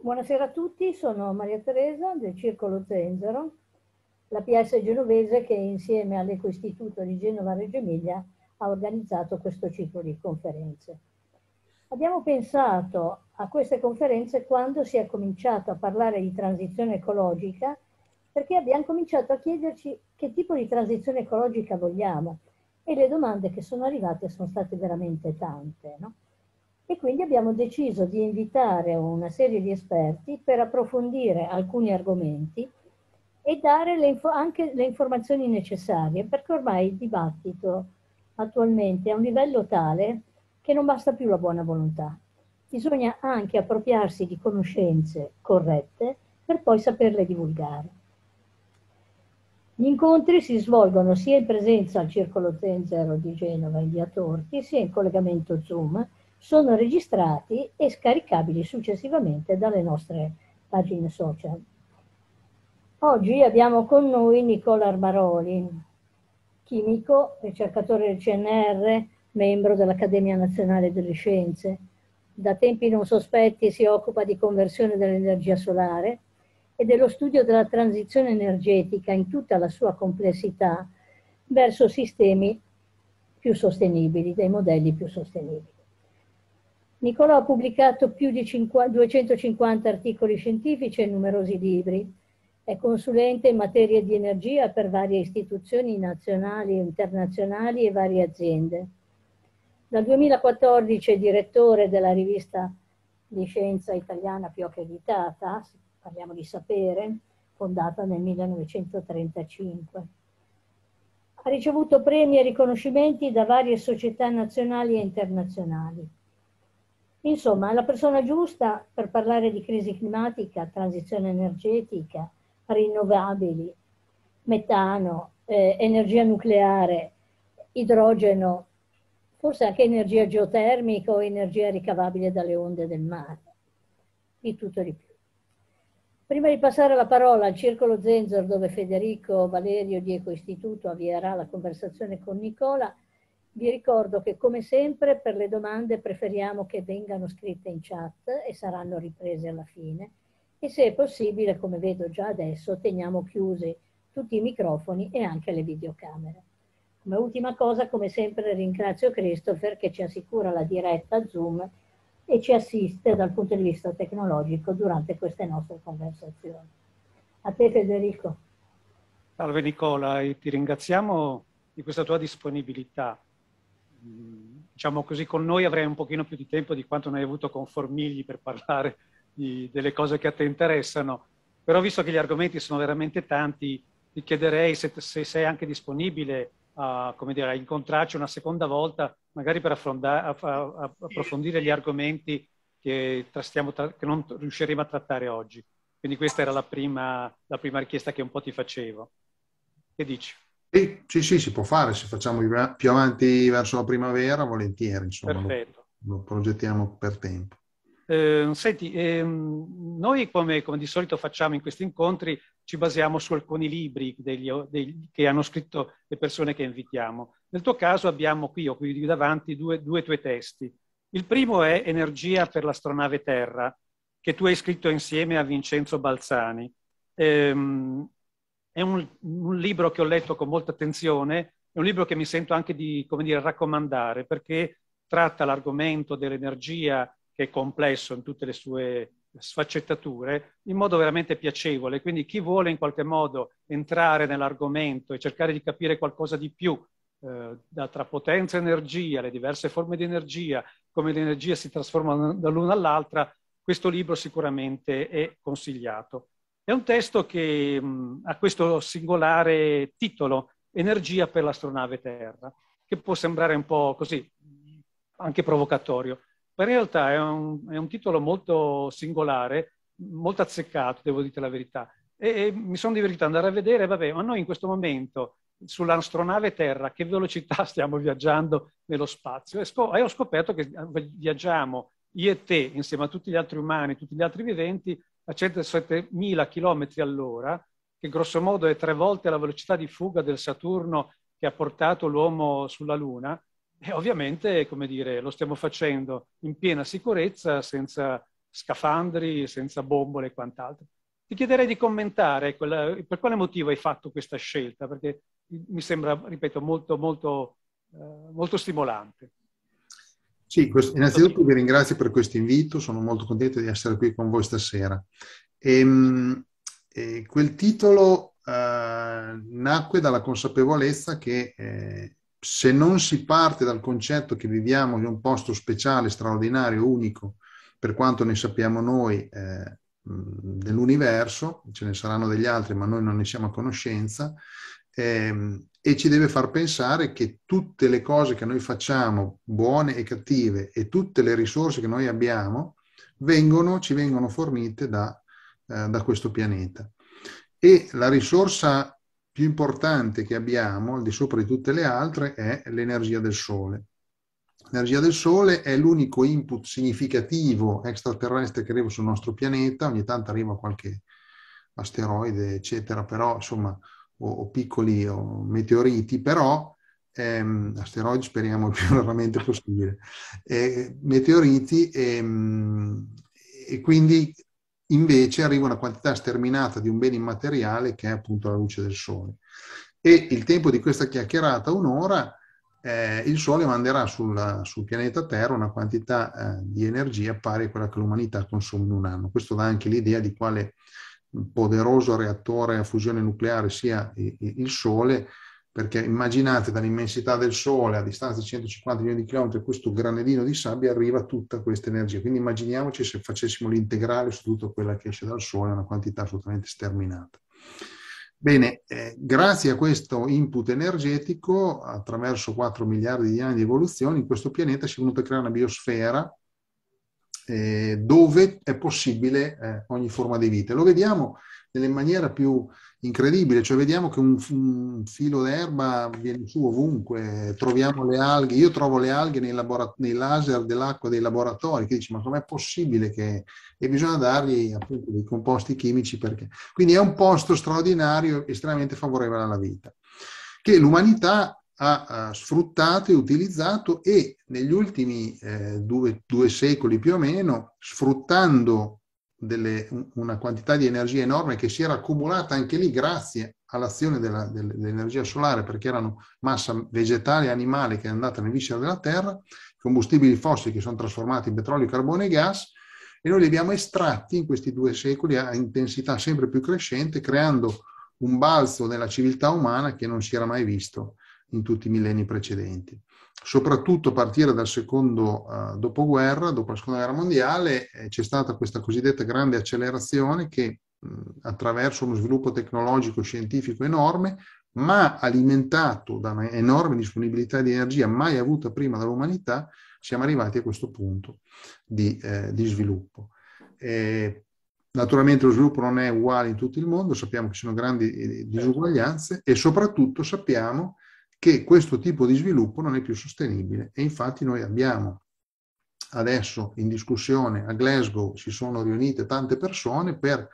Buonasera a tutti, sono Maria Teresa del Circolo Zenzero, la PS genovese che insieme all'Ecoistituto di Genova Reggio Emilia ha organizzato questo ciclo di conferenze. Abbiamo pensato a queste conferenze quando si è cominciato a parlare di transizione ecologica, perché abbiamo cominciato a chiederci che tipo di transizione ecologica vogliamo e le domande che sono arrivate sono state veramente tante, no? E quindi abbiamo deciso di invitare una serie di esperti per approfondire alcuni argomenti e dare anche le informazioni necessarie, perché ormai il dibattito attualmente è a un livello tale che non basta più la buona volontà. Bisogna anche appropriarsi di conoscenze corrette per poi saperle divulgare. Gli incontri si svolgono sia in presenza al Circolo Zenzero di Genova in via Torti, sia in collegamento Zoom, sono registrati e scaricabili successivamente dalle nostre pagine social. Oggi abbiamo con noi Nicola Armaroli, chimico, ricercatore del CNR, membro dell'Accademia Nazionale delle Scienze. Da tempi non sospetti si occupa di conversione dell'energia solare e dello studio della transizione energetica in tutta la sua complessità verso sistemi più sostenibili, dei modelli più sostenibili. Nicolò ha pubblicato più di 250 articoli scientifici e numerosi libri. È consulente in materia di energia per varie istituzioni nazionali e internazionali e varie aziende. Dal 2014 è direttore della rivista di scienza italiana più accreditata, parliamo di Sapere, fondata nel 1935. Ha ricevuto premi e riconoscimenti da varie società nazionali e internazionali. Insomma, è la persona giusta per parlare di crisi climatica, transizione energetica, rinnovabili, metano, energia nucleare, idrogeno, forse anche energia geotermica o energia ricavabile dalle onde del mare. Di tutto e di più. Prima di passare la parola al Circolo Zenzero, dove Federico Valerio di Ecoistituto avvierà la conversazione con Nicola, vi ricordo che come sempre per le domande preferiamo che vengano scritte in chat e saranno riprese alla fine e se è possibile, come vedo già adesso, teniamo chiusi tutti i microfoni e anche le videocamere. Come ultima cosa, come sempre, ringrazio Christopher che ci assicura la diretta Zoom e ci assiste dal punto di vista tecnologico durante queste nostre conversazioni. A te Federico. Salve Nicola, e ti ringraziamo di questa tua disponibilità. Diciamo così, con noi avrei un pochino più di tempo di quanto ne hai avuto con Formigli per parlare delle cose che a te interessano, però visto che gli argomenti sono veramente tanti, ti chiederei se sei anche disponibile a, come dire, a incontrarci una seconda volta, magari per approfondire gli argomenti che non riusciremo a trattare oggi. Quindi questa era la prima richiesta che un po' ti facevo. Che dici? Sì, si può fare, se facciamo più avanti verso la primavera, volentieri, insomma, perfetto. Lo progettiamo per tempo. Senti, noi come di solito facciamo in questi incontri ci basiamo su alcuni libri che hanno scritto le persone che invitiamo. Nel tuo caso abbiamo qui, ho qui davanti, due tuoi testi. Il primo è Energia per l'astronave Terra, che tu hai scritto insieme a Vincenzo Balzani. È un libro che ho letto con molta attenzione, è un libro che mi sento anche di, come dire, raccomandare, perché tratta l'argomento dell'energia, che è complesso in tutte le sue sfaccettature, in modo veramente piacevole. Quindi chi vuole in qualche modo entrare nell'argomento e cercare di capire qualcosa di più tra potenza e energia, le diverse forme di energia, come l'energia si trasforma dall'una all'altra, questo libro sicuramente è consigliato. È un testo che ha questo singolare titolo, Energia per l'astronave Terra, che può sembrare un po' così, anche provocatorio. Ma in realtà è un titolo molto singolare, molto azzeccato, devo dire la verità. E mi sono divertito ad andare a vedere, vabbè, ma noi in questo momento sull'astronave Terra, che velocità stiamo viaggiando nello spazio? E ho scoperto che viaggiamo, io e te, insieme a tutti gli altri umani, tutti gli altri viventi, a 107.000 km all'ora, che grosso modo è 3 volte la velocità di fuga del Saturno che ha portato l'uomo sulla Luna. E ovviamente, come dire, lo stiamo facendo in piena sicurezza, senza scafandri, senza bombole e quant'altro. Ti chiederei di commentare per quale motivo hai fatto questa scelta, perché mi sembra, ripeto, molto stimolante. Sì, innanzitutto vi ringrazio per questo invito, sono molto contento di essere qui con voi stasera. Quel titolo nacque dalla consapevolezza che se non si parte dal concetto che viviamo in un posto speciale, straordinario, unico, per quanto ne sappiamo noi, dell'universo, ce ne saranno degli altri, ma noi non ne siamo a conoscenza, e ci deve far pensare che tutte le cose che noi facciamo, buone e cattive, e tutte le risorse che noi abbiamo, ci vengono fornite da questo pianeta. E la risorsa più importante che abbiamo, al di sopra di tutte le altre, è l'energia del Sole. L'energia del Sole è l'unico input significativo extraterrestre che arriva sul nostro pianeta. Ogni tanto arriva qualche asteroide, eccetera, però insomma, o piccoli o meteoriti, però asteroidi speriamo il più raramente possibile, meteoriti, e quindi invece arriva una quantità sterminata di un bene immateriale che è appunto la luce del Sole. E il tempo di questa chiacchierata, un'ora, il Sole manderà sul pianeta Terra una quantità di energia pari a quella che l'umanità consuma in un anno. Questo dà anche l'idea di quale poderoso reattore a fusione nucleare sia il Sole, perché immaginate dall'immensità del Sole a distanza di 150 milioni di chilometri questo granellino di sabbia arriva tutta questa energia, quindi immaginiamoci se facessimo l'integrale su tutta quella che esce dal Sole, una quantità assolutamente sterminata. Bene, grazie a questo input energetico, attraverso 4 miliardi di anni di evoluzione, in questo pianeta si è venuta a creare una biosfera dove è possibile ogni forma di vita. Lo vediamo nella maniera più incredibile, cioè vediamo che un filo d'erba viene su ovunque, troviamo le alghe, io trovo le alghe nei laser dell'acqua dei laboratori, che dici ma com'è possibile che... E bisogna dargli appunto dei composti chimici perché... Quindi è un posto straordinario, estremamente favorevole alla vita, che l'umanità ha sfruttato e utilizzato, e negli ultimi due secoli più o meno, sfruttando una quantità di energia enorme che si era accumulata anche lì grazie all'azione dell'energia solare, perché erano massa vegetale e animale che è andata nel viscera della Terra, combustibili fossili che sono trasformati in petrolio, carbone e gas, e noi li abbiamo estratti in questi 2 secoli a intensità sempre più crescente, creando un balzo nella civiltà umana che non si era mai visto in tutti i millenni precedenti. Soprattutto a partire dal secondo dopoguerra, dopo la seconda guerra mondiale, c'è stata questa cosiddetta grande accelerazione che attraverso uno sviluppo tecnologico scientifico enorme, ma alimentato da un'enorme disponibilità di energia mai avuta prima dall'umanità, siamo arrivati a questo punto di sviluppo. Naturalmente lo sviluppo non è uguale in tutto il mondo, sappiamo che ci sono grandi disuguaglianze, e soprattutto sappiamo che questo tipo di sviluppo non è più sostenibile, e infatti noi abbiamo adesso in discussione a Glasgow, si sono riunite tante persone per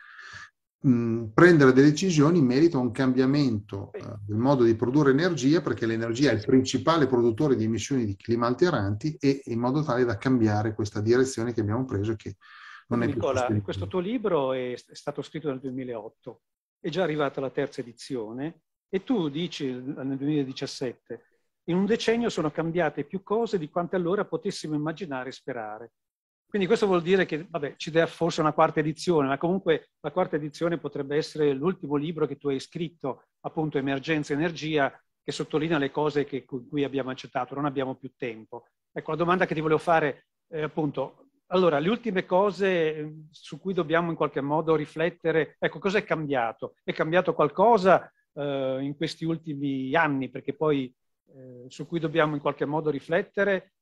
prendere delle decisioni in merito a un cambiamento del modo di produrre energia, perché l'energia è il principale produttore di emissioni di clima alteranti, e in modo tale da cambiare questa direzione che abbiamo preso, che non è più Nicola, sostenibile. questo tuo libro è stato scritto nel 2008, è già arrivata la 3ª edizione, e tu dici nel 2017, in un decennio sono cambiate più cose di quante allora potessimo immaginare e sperare. Quindi questo vuol dire che, vabbè, ci deve forse una 4ª edizione, ma comunque la 4ª edizione potrebbe essere l'ultimo libro che tu hai scritto, appunto Emergenza Energia, che sottolinea le cose con cui abbiamo accettato, non abbiamo più tempo. Ecco, la domanda che ti volevo fare è appunto, allora, le ultime cose su cui dobbiamo in qualche modo riflettere, ecco, cosa è cambiato? È cambiato qualcosa in questi ultimi anni, perché poi su cui dobbiamo in qualche modo riflettere?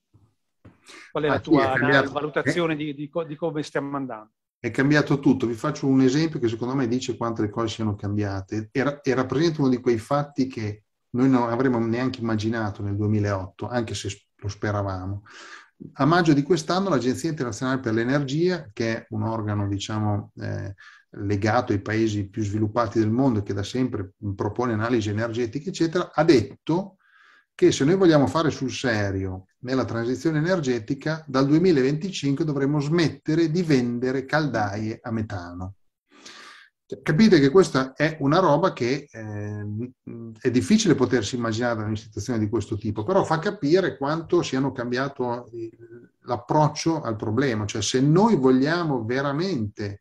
Qual è la tua valutazione di come stiamo andando? È cambiato tutto. Vi faccio un esempio che secondo me dice quante le cose siano cambiate. E rappresenta uno di quei fatti che noi non avremmo neanche immaginato nel 2008, anche se lo speravamo. A maggio di quest'anno l'Agenzia Internazionale per l'Energia, che è un organo, diciamo, legato ai paesi più sviluppati del mondo, che da sempre propone analisi energetiche, eccetera, ha detto che se noi vogliamo fare sul serio nella transizione energetica, dal 2025 dovremo smettere di vendere caldaie a metano. Capite che questa è una roba che è difficile potersi immaginare da una situazione di questo tipo, però fa capire quanto siano cambiato l'approccio al problema. Cioè, se noi vogliamo veramente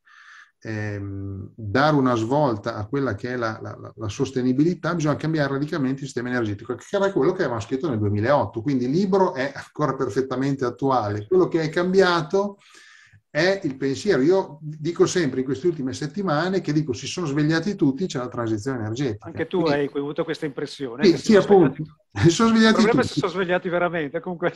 dare una svolta a quella che è la sostenibilità, bisogna cambiare radicalmente il sistema energetico, che era quello che avevamo scritto nel 2008. Quindi il libro è ancora perfettamente attuale. Quello che è cambiato è il pensiero. Io dico sempre in queste ultime settimane che dico si sono svegliati tutti, c'è la transizione energetica. Anche tu hai avuto questa impressione? Sì, che sì, appunto. Sono svegliati il problema tutti. è se sono svegliati veramente, comunque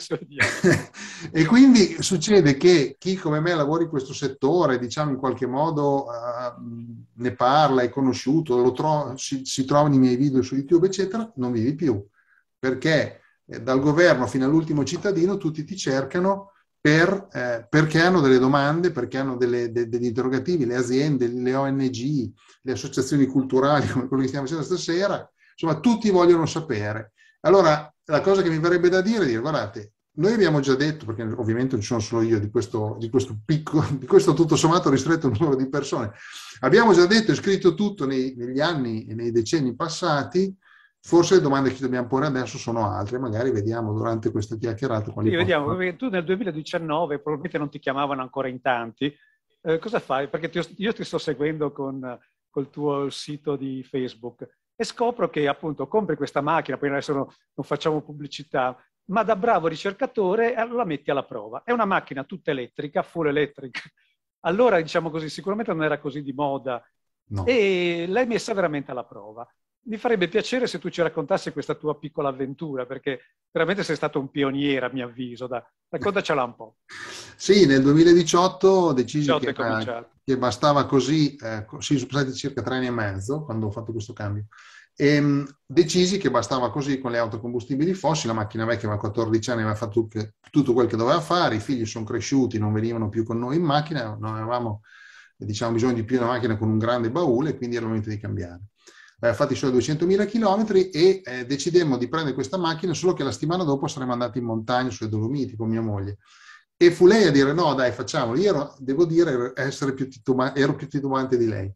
E quindi succede che chi come me lavora in questo settore, diciamo in qualche modo ne parla, è conosciuto, si trova nei miei video su YouTube, eccetera, non vivi più. Perché dal governo fino all'ultimo cittadino tutti ti cercano perché hanno delle domande, perché hanno degli interrogativi, le aziende, le ONG, le associazioni culturali, come quello che stiamo facendo stasera, insomma tutti vogliono sapere. Allora la cosa che mi verrebbe da dire è dire, guardate, noi abbiamo già detto, perché ovviamente non ci sono solo io di questo tutto sommato ristretto numero di persone, abbiamo già detto e scritto tutto negli anni e nei decenni passati. Forse le domande che ci dobbiamo porre adesso sono altre, magari vediamo durante questa chiacchierata quali vediamo, perché tu nel 2019 probabilmente non ti chiamavano ancora in tanti. Cosa fai? Perché io ti sto seguendo col tuo sito di Facebook e scopro che appunto compri questa macchina, poi adesso non facciamo pubblicità, ma da bravo ricercatore la metti alla prova. È una macchina tutta elettrica, full electric. Allora, diciamo così, sicuramente non era così di moda, no. E l'hai messa veramente alla prova. Mi farebbe piacere se tu ci raccontassi questa tua piccola avventura, perché veramente sei stato un pioniere, a mio avviso. Raccontacela un po'. Sì, nel 2018 decisi che bastava così, sì, sono passati circa 3 anni e mezzo quando ho fatto questo cambio, e decisi che bastava così con le auto a combustibili fossili. La macchina vecchia aveva 14 anni, aveva fatto tutto quel che doveva fare, i figli sono cresciuti, non venivano più con noi in macchina, non avevamo, diciamo, bisogno di più di una macchina con un grande baule, quindi era il momento di cambiare. Fatti solo 200.000 chilometri e decidemmo di prendere questa macchina, solo che la settimana dopo saremmo andati in montagna sulle Dolomiti con mia moglie. E fu lei a dire no, dai, facciamolo. Io devo dire, ero più titubante di lei.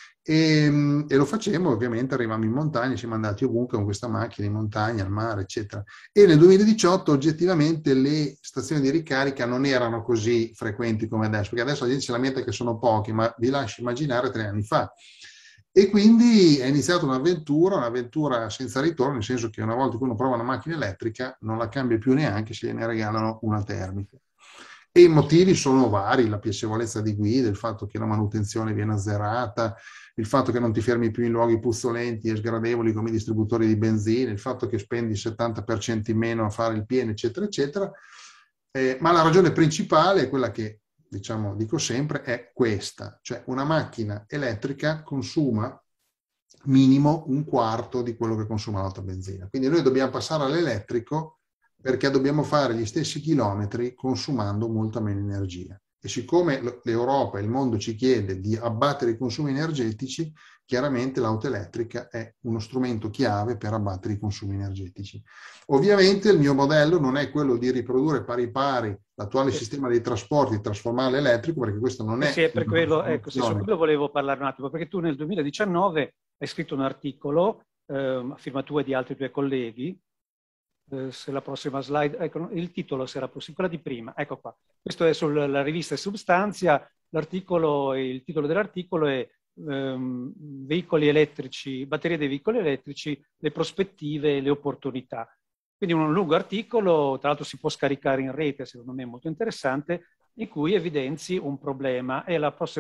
E lo facemmo, ovviamente arrivavamo in montagna, siamo andati ovunque con questa macchina, in montagna, al mare, eccetera. E nel 2018 oggettivamente le stazioni di ricarica non erano così frequenti come adesso, perché adesso la gente si lamenta che sono pochi, ma vi lascio immaginare 3 anni fa. E quindi è iniziata un'avventura senza ritorno, nel senso che una volta che uno prova una macchina elettrica non la cambia più neanche se gliene regalano una termica. E i motivi sono vari: la piacevolezza di guida, il fatto che la manutenzione viene azzerata, il fatto che non ti fermi più in luoghi puzzolenti e sgradevoli come i distributori di benzina, il fatto che spendi il 70% in meno a fare il pieno, eccetera, eccetera. Ma la ragione principale è quella che, diciamo, dico sempre, è questa: cioè una macchina elettrica consuma minimo un quarto di quello che consuma l'auto a benzina. Quindi noi dobbiamo passare all'elettrico perché dobbiamo fare gli stessi chilometri consumando molta meno energia. E siccome l'Europa e il mondo ci chiede di abbattere i consumi energetici, chiaramente l'auto elettrica è uno strumento chiave per abbattere i consumi energetici. Ovviamente il mio modello non è quello di riprodurre pari pari l'attuale sistema dei trasporti, trasformarlo elettrico, perché questo non è... Sì, è per quello, ecco, sì, su quello volevo parlare un attimo, perché tu nel 2019 hai scritto un articolo, a firma tua e di altri tuoi colleghi. Se la prossima slide, ecco, il titolo sarà possibile, quella di prima, ecco qua. Questo è sulla rivista Substanzia, il titolo dell'articolo è veicoli elettrici, batterie dei veicoli elettrici, le prospettive e le opportunità. Quindi un lungo articolo, tra l'altro si può scaricare in rete, secondo me è molto interessante, in cui evidenzi un problema. E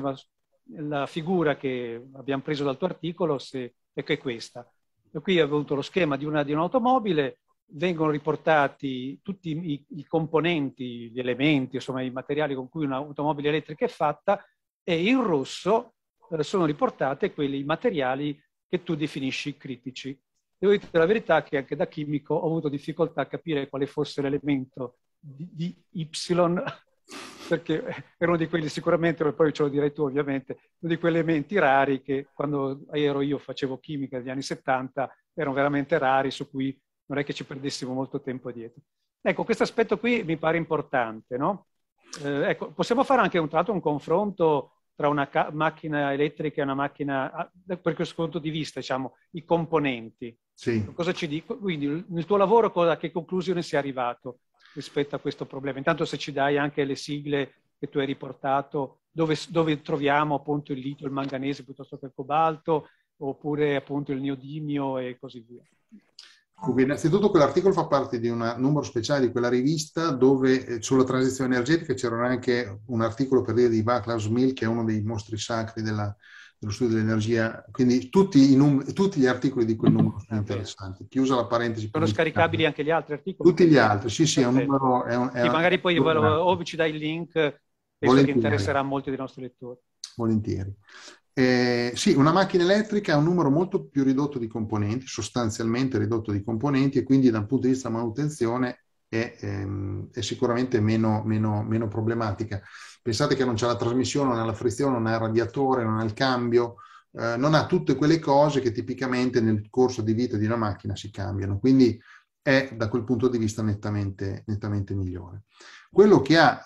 la figura che abbiamo preso dal tuo articolo è questa. E qui ho avuto lo schema di un'automobile. Vengono riportati tutti i componenti, gli elementi, insomma i materiali con cui un'automobile elettrica è fatta, e in rosso sono riportate i materiali che tu definisci critici. Devo dire la verità che anche da chimico ho avuto difficoltà a capire quale fosse l'elemento di Y, perché era uno di quelli sicuramente, poi ce lo direi tu ovviamente, uno di quegli elementi rari che quando io facevo chimica negli anni 70 erano veramente rari, su cui non è che ci perdessimo molto tempo dietro. Ecco, questo aspetto qui mi pare importante, no? Ecco, possiamo fare anche tra l'altro un confronto tra una macchina elettrica e una macchina, per questo punto di vista, diciamo, i componenti. Sì. Cosa ci dico? Quindi nel tuo lavoro a che conclusione sei arrivato rispetto a questo problema? Intanto se ci dai anche le sigle che tu hai riportato, dove troviamo appunto il litio, il manganese piuttosto che il cobalto, oppure appunto il neodimio e così via. Innanzitutto quell'articolo fa parte di un numero speciale di quella rivista dove sulla transizione energetica c'era anche un articolo per dire di Václav Smil, che è uno dei mostri sacri dello studio dell'energia, quindi tutti gli articoli di quel numero sono interessanti. Chiusa la parentesi. Sono scaricabili anche gli altri articoli? Tutti gli altri, sì, sì, è un numero... Sì, magari poi o ci dai il link, penso che interesserà a molti dei nostri lettori. Volentieri. Sì, una macchina elettrica ha un numero molto più ridotto di componenti, sostanzialmente ridotto di componenti, e quindi dal punto di vista manutenzione è sicuramente meno problematica. Pensate che non c'è la trasmissione, non ha la frizione, non ha il radiatore, non ha il cambio, non ha tutte quelle cose che tipicamente nel corso di vita di una macchina si cambiano, quindi è da quel punto di vista nettamente migliore. Quello che ha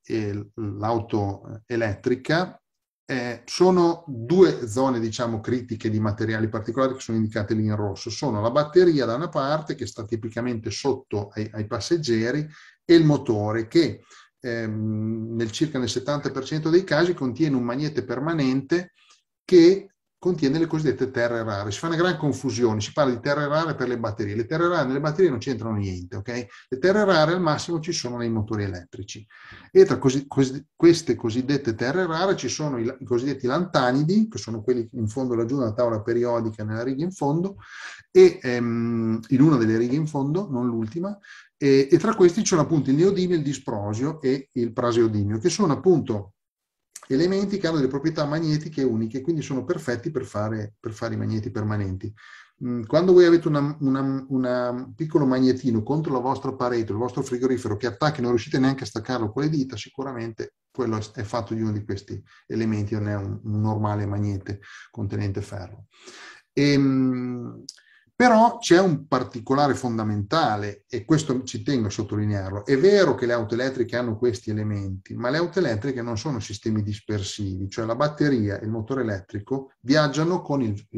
l'auto elettrica sono due zone, diciamo, critiche di materiali particolari che sono indicate lì in rosso. Sono la batteria da una parte, che sta tipicamente sotto ai passeggeri, e il motore che circa nel 70% dei casi contiene un magnete permanente che contiene le cosiddette terre rare. Si fa una gran confusione, si parla di terre rare per le batterie. Le terre rare nelle batterie non c'entrano niente, ok? Le terre rare al massimo ci sono nei motori elettrici. E tra queste cosiddette terre rare ci sono i cosiddetti lantanidi, che sono quelli in fondo laggiù nella tavola periodica, nella riga in fondo, e in una delle righe in fondo, non l'ultima, e tra questi ci sono appunto il neodimio, il disprosio e il praseodimio, che sono appunto elementi che hanno delle proprietà magnetiche uniche, quindi sono perfetti per fare i magneti permanenti. Quando voi avete un piccolo magnetino contro la vostra parete, il vostro frigorifero, che attacca e non riuscite neanche a staccarlo con le dita, sicuramente quello è fatto di uno di questi elementi, non è un normale magnete contenente ferro. Però c'è un particolare fondamentale, e questo ci tengo a sottolinearlo. È vero che le auto elettriche hanno questi elementi, ma le auto elettriche non sono sistemi dispersivi, cioè la batteria e il motore elettrico viaggiano con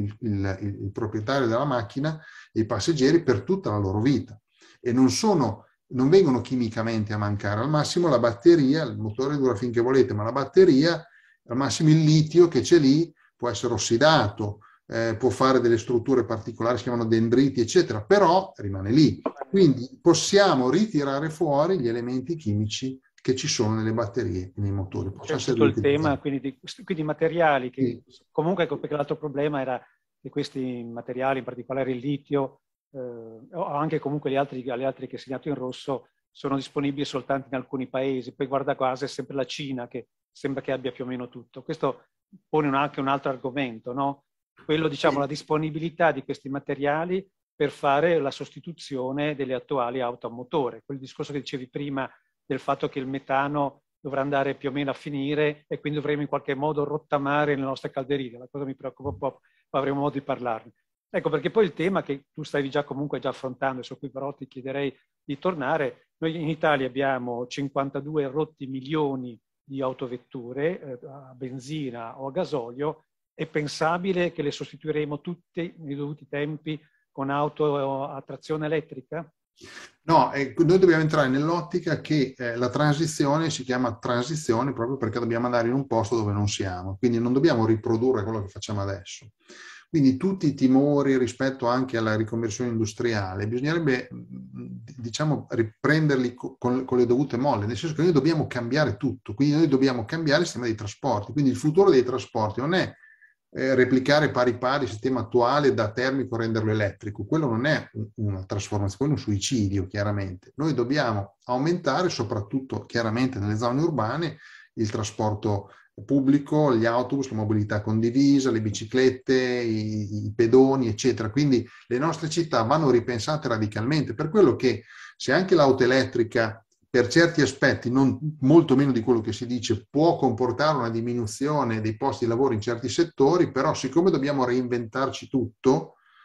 il proprietario della macchina e i passeggeri per tutta la loro vita, e non vengono chimicamente a mancare. Al massimo la batteria, il motore dura finché volete, ma la batteria, al massimo il litio che c'è lì può essere ossidato, può fare delle strutture particolari, si chiamano dendriti, eccetera, però rimane lì. Quindi possiamo ritirare fuori gli elementi chimici che ci sono nelle batterie e nei motori. C'è tutto il tema, quindi materiali che sì. Comunque, perché l'altro problema era che questi materiali, in particolare il litio, o anche comunque gli altri che è segnato in rosso, sono disponibili soltanto in alcuni paesi. Poi guarda caso è sempre la Cina che sembra che abbia più o meno tutto. Questo pone anche un altro argomento, no? Quello, diciamo, la disponibilità di questi materiali per fare la sostituzione delle attuali auto a motore. Quel discorso che dicevi prima del fatto che il metano dovrà andare più o meno a finire e quindi dovremo in qualche modo rottamare le nostre calderine. La cosa mi preoccupa un po', ma avremo modo di parlarne. Ecco, perché poi il tema che tu stavi comunque già affrontando, e su cui però ti chiederei di tornare, noi in Italia abbiamo 52 rotti milioni di autovetture a benzina o a gasolio. È pensabile che le sostituiremo tutte nei dovuti tempi con auto a trazione elettrica? No, noi dobbiamo entrare nell'ottica che la transizione si chiama transizione proprio perché dobbiamo andare in un posto dove non siamo, quindi non dobbiamo riprodurre quello che facciamo adesso. Quindi tutti i timori rispetto anche alla riconversione industriale bisognerebbe, diciamo, riprenderli con le dovute molle, nel senso che noi dobbiamo cambiare tutto, quindi noi dobbiamo cambiare il sistema dei trasporti, quindi il futuro dei trasporti non è replicare pari pari il sistema attuale da termico renderlo elettrico. Quello non è una trasformazione, quello è un suicidio, chiaramente. Noi dobbiamo aumentare, soprattutto chiaramente nelle zone urbane, il trasporto pubblico, gli autobus, la mobilità condivisa, le biciclette, i pedoni, eccetera. Quindi le nostre città vanno ripensate radicalmente, per quello che se anche l'auto elettrica per certi aspetti, non molto meno di quello che si dice, può comportare una diminuzione dei posti di lavoro in certi settori, però siccome dobbiamo reinventarci tutto,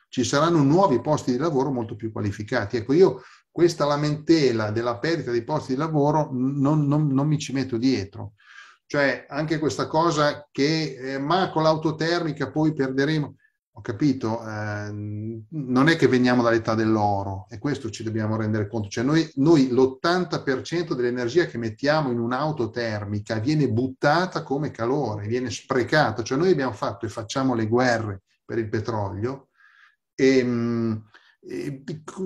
ci saranno nuovi posti di lavoro molto più qualificati. Ecco, io questa lamentela della perdita di posti di lavoro non mi ci metto dietro. Cioè anche questa cosa che ma con l'autotermica poi perderemo. Ho capito, non è che veniamo dall'età dell'oro e questo ci dobbiamo rendere conto. Cioè noi l'80% dell'energia che mettiamo in un'auto termica viene buttata come calore, viene sprecata. Cioè noi abbiamo fatto e facciamo le guerre per il petrolio e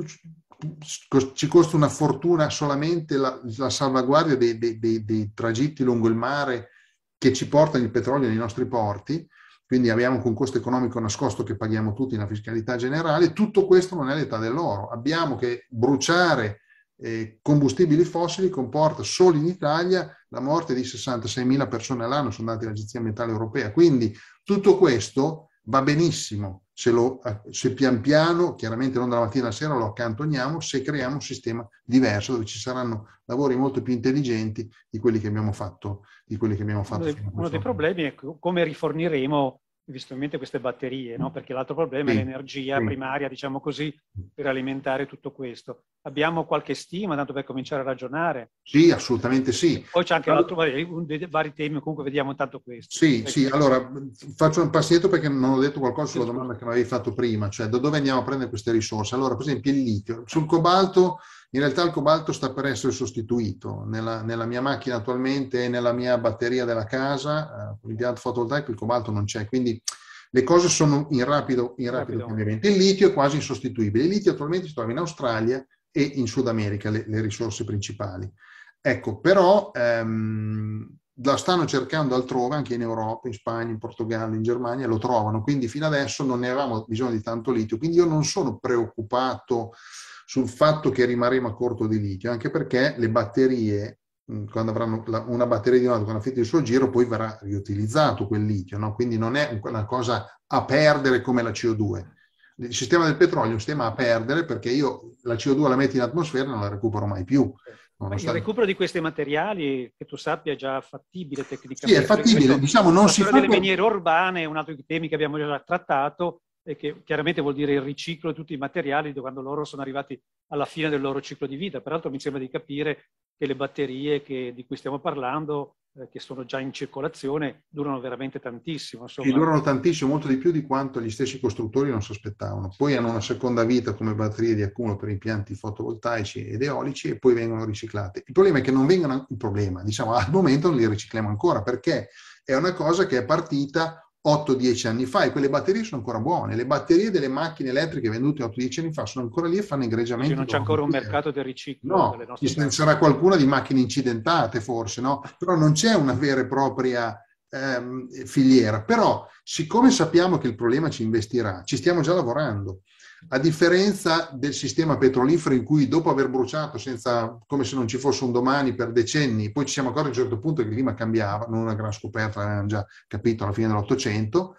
ci costa una fortuna solamente la salvaguardia dei tragitti lungo il mare che ci portano il petrolio nei nostri porti. Quindi abbiamo un costo economico nascosto che paghiamo tutti nella fiscalità generale. Tutto questo non è l'età dell'oro. Abbiamo che bruciare combustibili fossili comporta solo in Italia la morte di 66.000 persone all'anno, sono dati dall'Agenzia Ambientale Europea. Quindi tutto questo va benissimo se pian piano, chiaramente non dalla mattina alla sera, lo accantoniamo, se creiamo un sistema diverso dove ci saranno lavori molto più intelligenti di quelli che abbiamo fatto. Uno dei problemi è come riforniremo giustamente queste batterie, no? Perché l'altro problema è l'energia primaria, diciamo così, per alimentare tutto questo. Abbiamo qualche stima, tanto per cominciare a ragionare? Sì, assolutamente sì. Poi c'è anche l'altro, uno dei vari temi, comunque vediamo tanto questo. Sì, allora faccio un passetto perché non ho detto qualcosa sulla domanda che mi avevi fatto prima, cioè da dove andiamo a prendere queste risorse? Allora, per esempio il litio. Sul cobalto, in realtà il cobalto sta per essere sostituito. Nella mia macchina attualmente e nella mia batteria della casa, con l'impianto fotovoltaico, il cobalto non c'è, quindi le cose sono in rapido cambiamento. Il litio è quasi insostituibile. Il litio attualmente si trova in Australia e in Sud America, le risorse principali. Ecco, però la stanno cercando altrove, anche in Europa, in Spagna, in Portogallo, in Germania, lo trovano. Quindi fino adesso non ne avevamo bisogno di tanto litio. Quindi io non sono preoccupato sul fatto che rimarremo a corto di litio, anche perché le batterie, quando avranno una batteria di un'auto con la finito il suo giro, poi verrà riutilizzato quel litio, no? Quindi non è una cosa a perdere come la CO2. Il sistema del petrolio è un sistema a perdere perché io la CO2 la metto in atmosfera e non la recupero mai più. Il recupero di questi materiali, che tu sappia, è già fattibile tecnicamente. Sì, è fattibile, diciamo non si fa... delle miniere urbane è un altro temi che abbiamo già trattato e che chiaramente vuol dire il riciclo di tutti i materiali quando loro sono arrivati alla fine del loro ciclo di vita. Peraltro mi sembra di capire che le batterie di cui stiamo parlando, che sono già in circolazione, durano veramente tantissimo. Insomma. Sì, durano tantissimo, molto di più di quanto gli stesti costruttori non si aspettavano. Poi hanno una seconda vita come batterie di accumulo per impianti fotovoltaici ed eolici e poi vengono riciclate. Il problema è che non vengono, diciamo, al momento non li ricicliamo ancora perché è una cosa che è partita 8-10 anni fa e quelle batterie sono ancora buone. Le batterie delle macchine elettriche vendute 8-10 anni fa sono ancora lì e fanno ingreggiamento. Non c'è ancora un mercato del riciclo. No, ci sarà qualcuna di macchine incidentate forse, no? Però non c'è una vera e propria filiera. Però siccome sappiamo che il problema ci investirà, ci stiamo già lavorando. A differenza del sistema petrolifero in cui dopo aver bruciato come se non ci fosse un domani per decenni, poi ci siamo accorti a un certo punto che il clima cambiava, non una gran scoperta, l'avevamo già capito alla fine dell'Ottocento,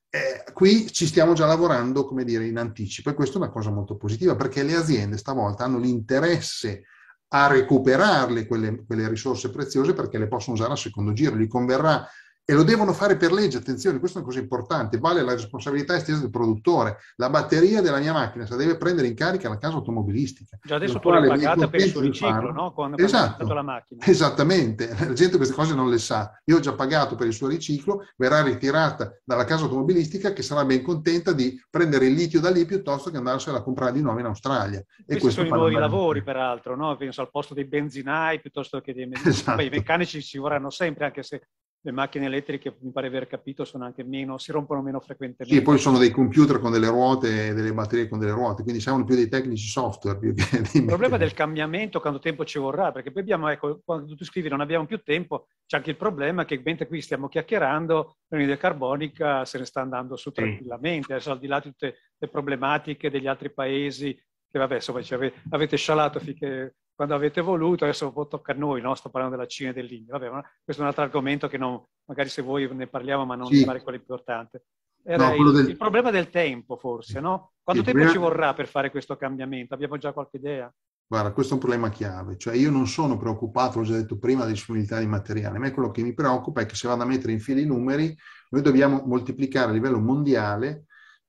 qui ci stiamo già lavorando, come dire, in anticipo e questa è una cosa molto positiva perché le aziende stavolta hanno l'interesse a recuperarle quelle risorse preziose perché le possono usare a secondo giro, gli converrà. E lo devono fare per legge, attenzione, questa è una cosa importante, vale la responsabilità estesa del produttore. La batteria della mia macchina se la deve prendere in carica la casa automobilistica. Già adesso tu l'hai pagata per il suo riciclo, no? Quando hai acquistato la macchina. Esattamente, la gente queste cose non le sa. Io ho già pagato per il suo riciclo, verrà ritirata dalla casa automobilistica che sarà ben contenta di prendere il litio da lì piuttosto che andarsela a comprare di nuovo in Australia. E questi sono i nuovi lavori, peraltro, no? Penso al posto dei benzinai piuttosto che dei esatto. I meccanici ci vorranno sempre, anche se le macchine elettriche, mi pare aver capito, sono anche si rompono meno frequentemente. Sì, poi sono dei computer con delle ruote e delle batterie con delle ruote, quindi siamo più dei tecnici software. Più che il problema del cambiamento, quanto tempo ci vorrà, perché poi abbiamo, ecco, quando tu scrivi non abbiamo più tempo, c'è anche il problema che mentre qui stiamo chiacchierando, l'anidride carbonica se ne sta andando su tranquillamente, adesso al di là di tutte le problematiche degli altri paesi, che vabbè, insomma, avete scialato finché quando avete voluto, adesso tocca a noi, no? Sto parlando della Cina e dell'India. Vabbè, ma questo è un altro argomento che magari se voi ne parliamo, ma non mi pare quello importante. Era il problema del tempo, forse, no? Quanto tempo ci vorrà per fare questo cambiamento? Abbiamo già qualche idea? Guarda, questo è un problema chiave. Cioè io non sono preoccupato, l'ho già detto prima, della disponibilità di materiale. A me quello che mi preoccupa è che se vado a mettere in fila i numeri, noi dobbiamo moltiplicare a livello mondiale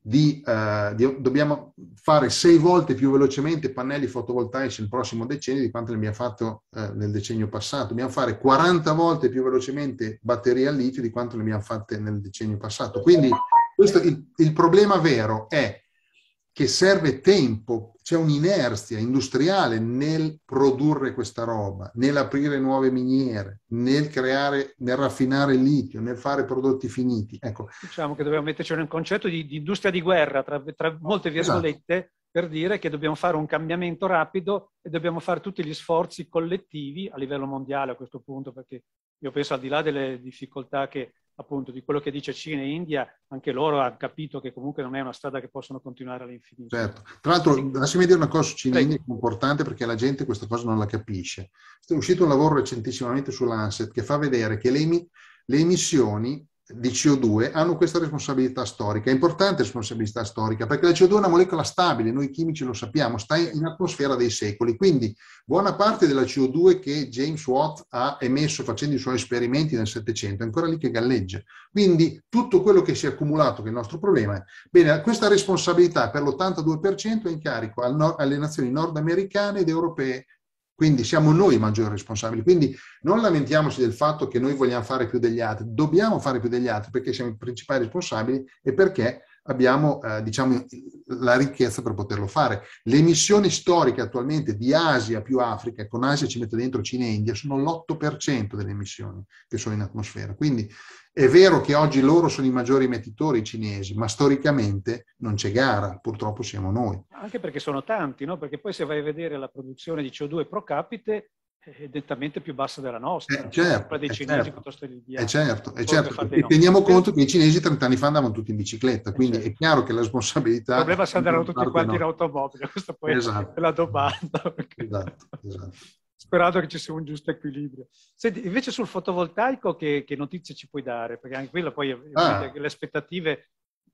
dobbiamo fare 6 volte più velocemente pannelli fotovoltaici nel prossimo decennio di quanto ne abbiamo fatto nel decennio passato. Dobbiamo fare 40 volte più velocemente batterie al litio di quanto ne abbiamo fatte nel decennio passato. Quindi questo, il problema vero è che serve tempo, c'è un'inerzia industriale nel produrre questa roba, nell'aprire nuove miniere, nel raffinare il litio, nel fare prodotti finiti. Ecco. Diciamo che dobbiamo metterci un concetto di industria di guerra, tra molte virgolette, esatto, per dire che dobbiamo fare un cambiamento rapido e dobbiamo fare tutti gli sforzi collettivi a livello mondiale a questo punto, perché io penso, al di là delle difficoltà che appunto di quello che dice Cina e India, anche loro hanno capito che comunque non è una strada che possono continuare all'infinito. Certo. Tra l'altro, lasciami dire una cosa su Cina e India che è importante, perché la gente questa cosa non la capisce. È uscito un lavoro recentissimamente sull'Lancet che fa vedere che le emissioni di CO2 hanno questa responsabilità storica. È importante responsabilità storica, perché la CO2 è una molecola stabile, noi chimici lo sappiamo, sta in atmosfera dei secoli, quindi buona parte della CO2 che James Watt ha emesso facendo i suoi esperimenti nel Settecento è ancora lì che galleggia. Quindi tutto quello che si è accumulato, che è il nostro problema è, bene, questa responsabilità per l'82% è in carico alle nazioni nordamericane ed europee. Quindi siamo noi i maggiori responsabili. Quindi non lamentiamoci del fatto che noi vogliamo fare più degli altri. Dobbiamo fare più degli altri perché siamo i principali responsabili e perché abbiamo diciamo, la ricchezza per poterlo fare. Le emissioni storiche attualmente di Asia più Africa, e con Asia ci metto dentro Cina e India, sono l'8% delle emissioni che sono in atmosfera. Quindi è vero che oggi loro sono i maggiori emettitori cinesi, ma storicamente non c'è gara, purtroppo siamo noi. Anche perché sono tanti, no? Perché poi se vai a vedere la produzione di CO2 pro capite è nettamente più bassa della nostra, certo, dei cinesi piuttosto che degli altri. Certo. E teniamo conto che i cinesi 30 anni fa andavano tutti in bicicletta, quindi certo, è chiaro che la responsabilità... Il problema è se andranno tutti quanti in automobile, questa poi è la domanda. Esatto. Sperando che ci sia un giusto equilibrio. Senti, invece sul fotovoltaico che notizie ci puoi dare? Perché anche quello poi le aspettative...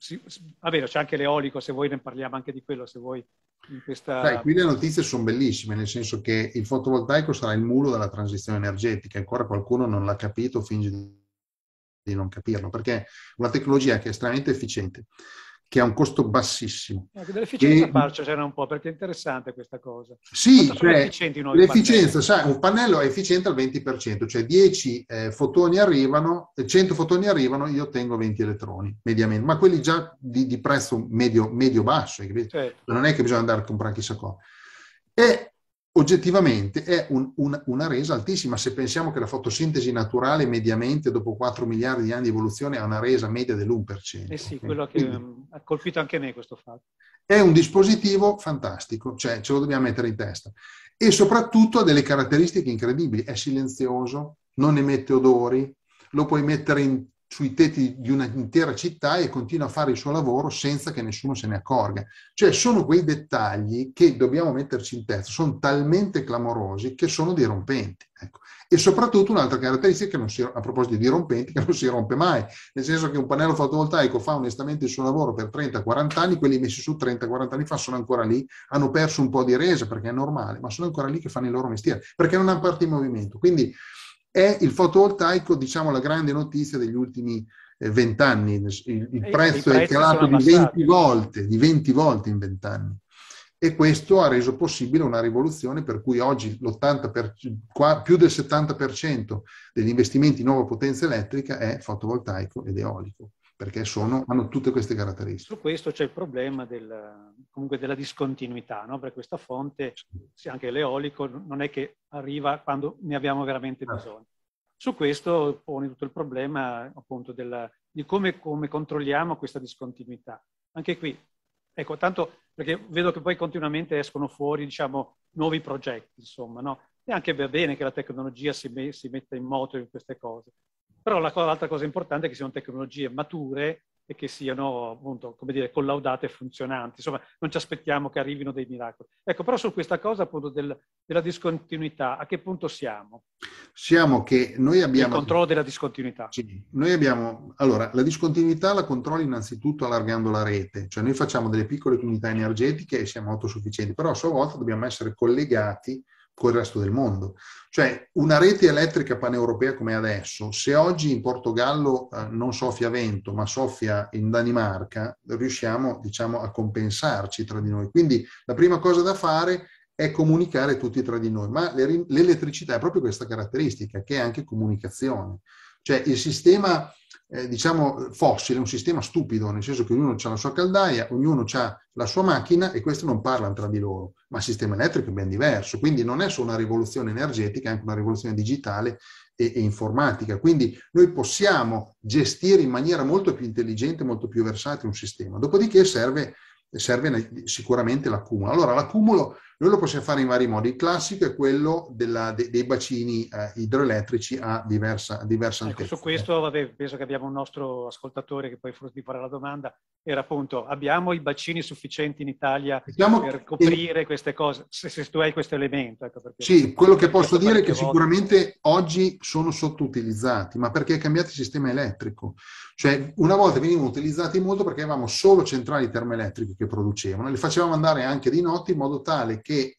Vabbè, c'è anche l'eolico, se vuoi ne parliamo anche di quello, se vuoi. In questa... qui le notizie sono bellissime, nel senso che il fotovoltaico sarà il mulo della transizione energetica. Ancora qualcuno non l'ha capito, finge di non capirlo, perché è una tecnologia che è estremamente efficiente, che ha un costo bassissimo. Dell'efficienza c'era un po', perché è interessante questa cosa. Sì, cioè, l'efficienza, sai, un pannello è efficiente al 20%, cioè 10 fotoni arrivano, 100 fotoni arrivano, io ottengo 20 elettroni, mediamente, ma quelli già di prezzo medio-basso, certo. Non è che bisogna andare a comprare chissà cosa. E oggettivamente è una resa altissima. Se pensiamo che la fotosintesi naturale mediamente dopo 4 miliardi di anni di evoluzione ha una resa media dell'1%. Sì, quello che ha colpito anche me questo fatto. È un dispositivo fantastico, cioè ce lo dobbiamo mettere in testa. E soprattutto ha delle caratteristiche incredibili. È silenzioso, non emette odori, lo puoi mettere sui tetti di un'intera città e continua a fare il suo lavoro senza che nessuno se ne accorga. Cioè sono quei dettagli che dobbiamo metterci in testa, sono talmente clamorosi che sono dirompenti. Ecco. E soprattutto un'altra caratteristica, a proposito di dirompenti, che non si rompe mai, nel senso che un pannello fotovoltaico fa onestamente il suo lavoro per 30-40 anni, quelli messi su 30-40 anni fa sono ancora lì, hanno perso un po' di resa perché è normale, ma sono ancora lì che fanno il loro mestiere, perché non hanno parte in movimento. Quindi è il fotovoltaico, diciamo, la grande notizia degli ultimi 20 anni. Il prezzo è calato di 20 volte in 20 anni. E questo ha reso possibile una rivoluzione per cui oggi più del 70% degli investimenti in nuova potenza elettrica è fotovoltaico ed eolico, perché hanno tutte queste caratteristiche. Su questo c'è il problema comunque della discontinuità, no? Per questa fonte, anche l'eolico non è che arriva quando ne abbiamo veramente bisogno. Su questo pone tutto il problema appunto di come controlliamo questa discontinuità. Anche qui, ecco, tanto perché vedo che poi continuamente escono fuori, diciamo, nuovi progetti, insomma, no? E anche va bene che la tecnologia si metta in moto in queste cose. Però l'altra cosa importante è che siano tecnologie mature e che siano, appunto, come dire, collaudate e funzionanti. Insomma, non ci aspettiamo che arrivino dei miracoli. Ecco, però su questa cosa, appunto, della discontinuità, a che punto siamo? Siamo che noi abbiamo... Il controllo della discontinuità. Sì, noi abbiamo... Allora, la discontinuità la controlli innanzitutto allargando la rete. Cioè noi facciamo delle piccole comunità energetiche e siamo autosufficienti, però a sua volta dobbiamo essere collegati con il resto del mondo. Cioè una rete elettrica paneuropea come adesso, se oggi in Portogallo non soffia vento ma soffia in Danimarca, riusciamo, diciamo, a compensarci tra di noi. Quindi la prima cosa da fare è comunicare tutti tra di noi, ma l'elettricità è proprio questa caratteristica, che è anche comunicazione. Cioè il sistema, diciamo, fossile è un sistema stupido, nel senso che ognuno ha la sua caldaia, ognuno ha la sua macchina e questi non parlano tra di loro, ma il sistema elettrico è ben diverso, quindi non è solo una rivoluzione energetica, è anche una rivoluzione digitale e informatica. Quindi noi possiamo gestire in maniera molto più intelligente, molto più versatile un sistema. Dopodiché serve sicuramente l'accumulo. Allora l'accumulo noi lo possiamo fare in vari modi. Il classico è quello dei bacini idroelettrici a diversa altezza. Su questo vabbè, penso che abbiamo un nostro ascoltatore che poi forse ti farà la domanda. Era appunto, abbiamo i bacini sufficienti in Italia per coprire queste cose, se tu hai questo elemento. Ecco, sì, quello che posso dire è che sicuramente oggi sono sottoutilizzati, ma perché è cambiato il sistema elettrico. Cioè una volta venivano utilizzati molto perché avevamo solo centrali termoelettriche che producevano, le facevamo andare anche di notte in modo tale che,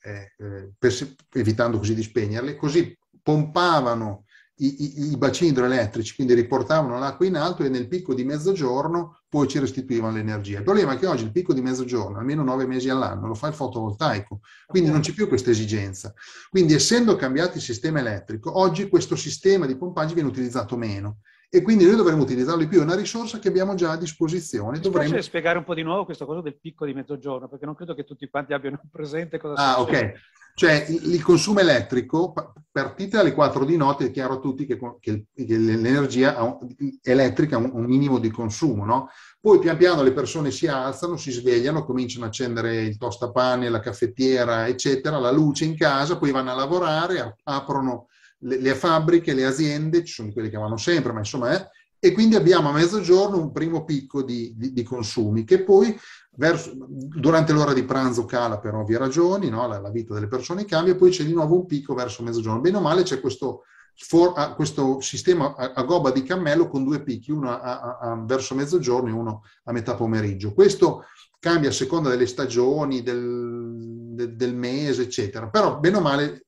evitando così di spegnerle, così pompavano i bacini idroelettrici, quindi riportavano l'acqua in alto e nel picco di mezzogiorno poi ci restituivano l'energia. Il problema è che oggi il picco di mezzogiorno, almeno 9 mesi all'anno, lo fa il fotovoltaico, quindi non c'è più questa esigenza. Quindi essendo cambiato il sistema elettrico, oggi questo sistema di pompaggio viene utilizzato meno. E quindi noi dovremmo utilizzarlo di più, è una risorsa che abbiamo già a disposizione. Dovremmo spiegare un po' di nuovo questa cosa del picco di mezzogiorno, perché non credo che tutti quanti abbiano presente cosa succede. Ok. Cioè il consumo elettrico, partite alle 4 di notte, è chiaro a tutti che l'energia elettrica ha un minimo di consumo, no? Poi pian piano le persone si alzano, si svegliano, cominciano a accendere il tostapane, la caffettiera, eccetera, la luce in casa, poi vanno a lavorare, aprono le fabbriche, le aziende, ci sono quelli che vanno sempre, ma insomma e quindi abbiamo a mezzogiorno un primo picco di consumi che poi durante l'ora di pranzo cala per ovvie ragioni, no? La vita delle persone cambia e poi c'è di nuovo un picco verso mezzogiorno. Bene o male c'è questo sistema a gobba di cammello con due picchi, uno verso mezzogiorno e uno a metà pomeriggio. Questo cambia a seconda delle stagioni, del mese, eccetera. Però bene o male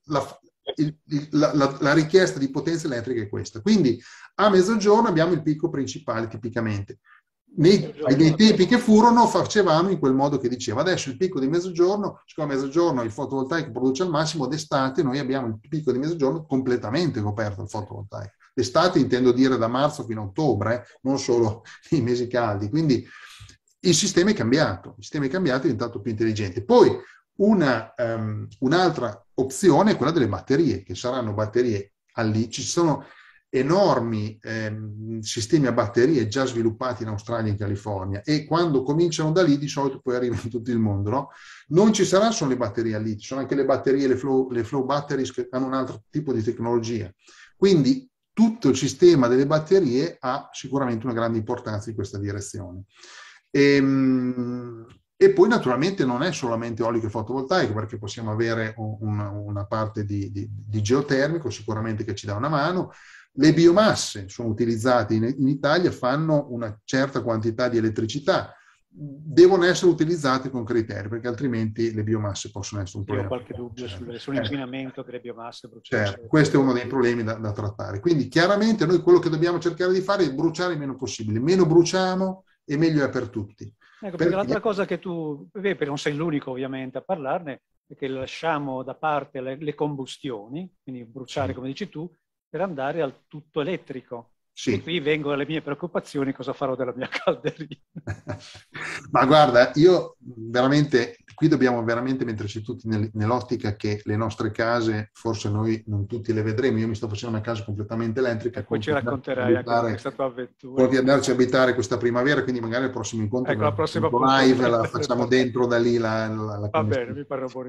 la richiesta di potenza elettrica è questa. Quindi a mezzogiorno abbiamo il picco principale tipicamente. Nei tempi che furono facevamo in quel modo che diceva. Adesso il picco di mezzogiorno, siccome a mezzogiorno il fotovoltaico produce al massimo, d'estate noi abbiamo il picco di mezzogiorno completamente coperto dal fotovoltaico. D'estate intendo dire da marzo fino a ottobre, non solo nei mesi caldi. Quindi il sistema è cambiato, è diventato più intelligente. Poi un'altra opzione è quella delle batterie, che saranno batterie ci sono enormi sistemi a batterie già sviluppati in Australia e in California e quando cominciano da lì di solito poi arrivano in tutto il mondo, no? Non ci saranno solo le batterie a litio, ci sono anche le batterie, le flow batteries che hanno un altro tipo di tecnologia. Quindi tutto il sistema delle batterie ha sicuramente una grande importanza in questa direzione. E poi naturalmente non è solamente eolico e fotovoltaico, perché possiamo avere una parte di geotermico sicuramente che ci dà una mano. Le biomasse sono utilizzate in Italia, fanno una certa quantità di elettricità, devono essere utilizzate con criteri, perché altrimenti le biomasse possono essere un problema. Ho qualche dubbio sull'inquinamento che le biomasse bruciano. Certo, questo è uno dei problemi da trattare. Quindi chiaramente noi quello che dobbiamo cercare di fare è bruciare il meno possibile. Meno bruciamo e meglio è per tutti. Ecco, perché l'altra cosa che tu, perché non sei l'unico ovviamente a parlarne, è che lasciamo da parte le combustioni, quindi bruciare come dici tu, per andare al tutto elettrico. Sì. E qui vengono le mie preoccupazioni, cosa farò della mia calderina. Ma guarda, io veramente, qui dobbiamo veramente metterci tutti nell'ottica che le nostre case, forse noi non tutti le vedremo, io mi sto facendo una casa completamente elettrica. E poi ci racconterai anche questa tua avventura. Poi di andarci a abitare questa primavera, quindi magari il prossimo incontro, ecco, la prossima live, la facciamo dentro da lì. Va bene, mi pare buono.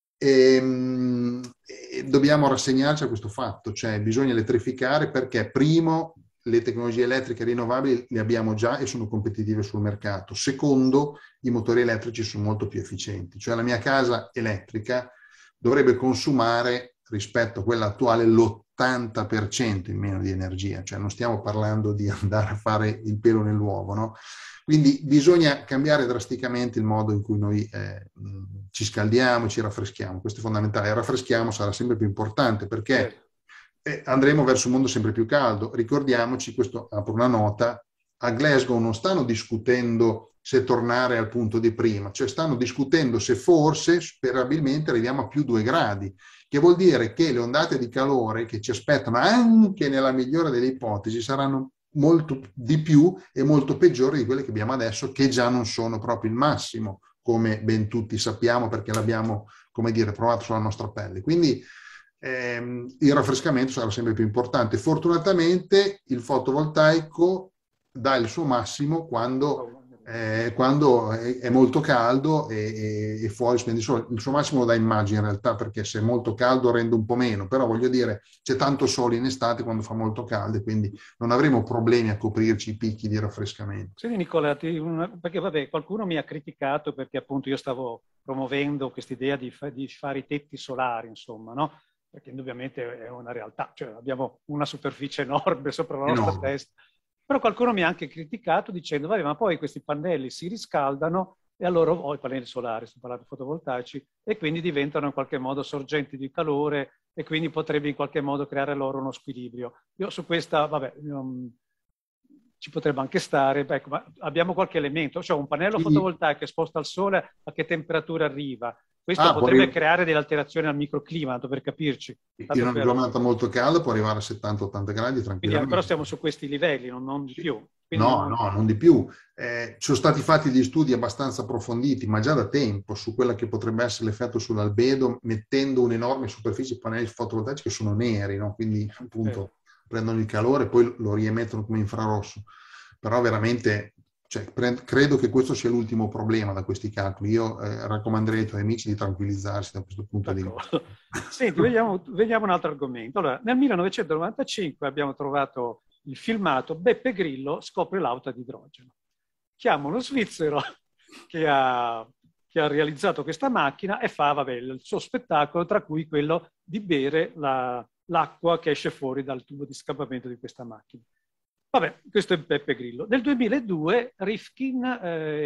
E dobbiamo rassegnarci a questo fatto, cioè bisogna elettrificare perché primo le tecnologie elettriche rinnovabili le abbiamo già e sono competitive sul mercato. Secondo, i motori elettrici sono molto più efficienti, cioè la mia casa elettrica dovrebbe consumare rispetto a quella attuale l'80% in meno di energia, cioè non stiamo parlando di andare a fare il pelo nell'uovo, no? Quindi bisogna cambiare drasticamente il modo in cui noi ci scaldiamo, ci raffreschiamo, questo è fondamentale. Raffreschiamo sarà sempre più importante perché andremo verso un mondo sempre più caldo. Ricordiamoci, questo apro una nota, a Glasgow non stanno discutendo se tornare al punto di prima, cioè stanno discutendo se forse, sperabilmente, arriviamo a più 2 gradi, che vuol dire che le ondate di calore che ci aspettano, anche nella migliore delle ipotesi, saranno molto di più e molto peggiori di quelle che abbiamo adesso, che già non sono proprio il massimo, come ben tutti sappiamo, perché l'abbiamo, come dire, provato sulla nostra pelle. Quindi il raffrescamento sarà sempre più importante. Fortunatamente il fotovoltaico dà il suo massimo quando è molto caldo e fuori spendi il sole. Il suo massimo lo dà in maggio in realtà, perché se è molto caldo rende un po' meno, però voglio dire, c'è tanto sole in estate quando fa molto caldo, e quindi non avremo problemi a coprirci i picchi di raffrescamento. Senti Nicola, perché vabbè, qualcuno mi ha criticato perché appunto io stavo promuovendo quest'idea di fare i tetti solari, insomma, no? Perché indubbiamente è una realtà, cioè abbiamo una superficie enorme sopra la nostra testa. Però qualcuno mi ha anche criticato dicendo, vabbè, ma poi questi pannelli si riscaldano e allora, i pannelli solari, sto parlando fotovoltaici, e quindi diventano in qualche modo sorgenti di calore e quindi potrebbe in qualche modo creare loro uno squilibrio. Io su questa, vabbè, ci potrebbe anche stare, ecco, ma abbiamo qualche elemento, cioè un pannello fotovoltaico esposto al sole, a che temperatura arriva? Questo potrebbe creare delle alterazioni al microclima, tanto per capirci. In una giornata molto calda può arrivare a 70-80 gradi tranquillamente. Quindi, però stiamo su questi livelli, non di più. Quindi no, non di più. Sono stati fatti degli studi abbastanza approfonditi, ma già da tempo, su quella che potrebbe essere l'effetto sull'albedo, mettendo un'enorme superficie di pannelli fotovoltaici che sono neri, no? Quindi appunto prendono il calore e poi lo riemettono come infrarosso. Però veramente, cioè, credo che questo sia l'ultimo problema da questi calcoli. Io raccomanderei ai tuoi amici di tranquillizzarsi da questo punto di vista. Senti, vediamo un altro argomento. Allora, nel 1995 abbiamo trovato il filmato Beppe Grillo scopre l'auto ad idrogeno. Chiama uno svizzero che ha realizzato questa macchina e fa, vabbè, il suo spettacolo, tra cui quello di bere l'acqua che esce fuori dal tubo di scappamento di questa macchina. Vabbè, questo è Beppe Grillo. Nel 2002 Rifkin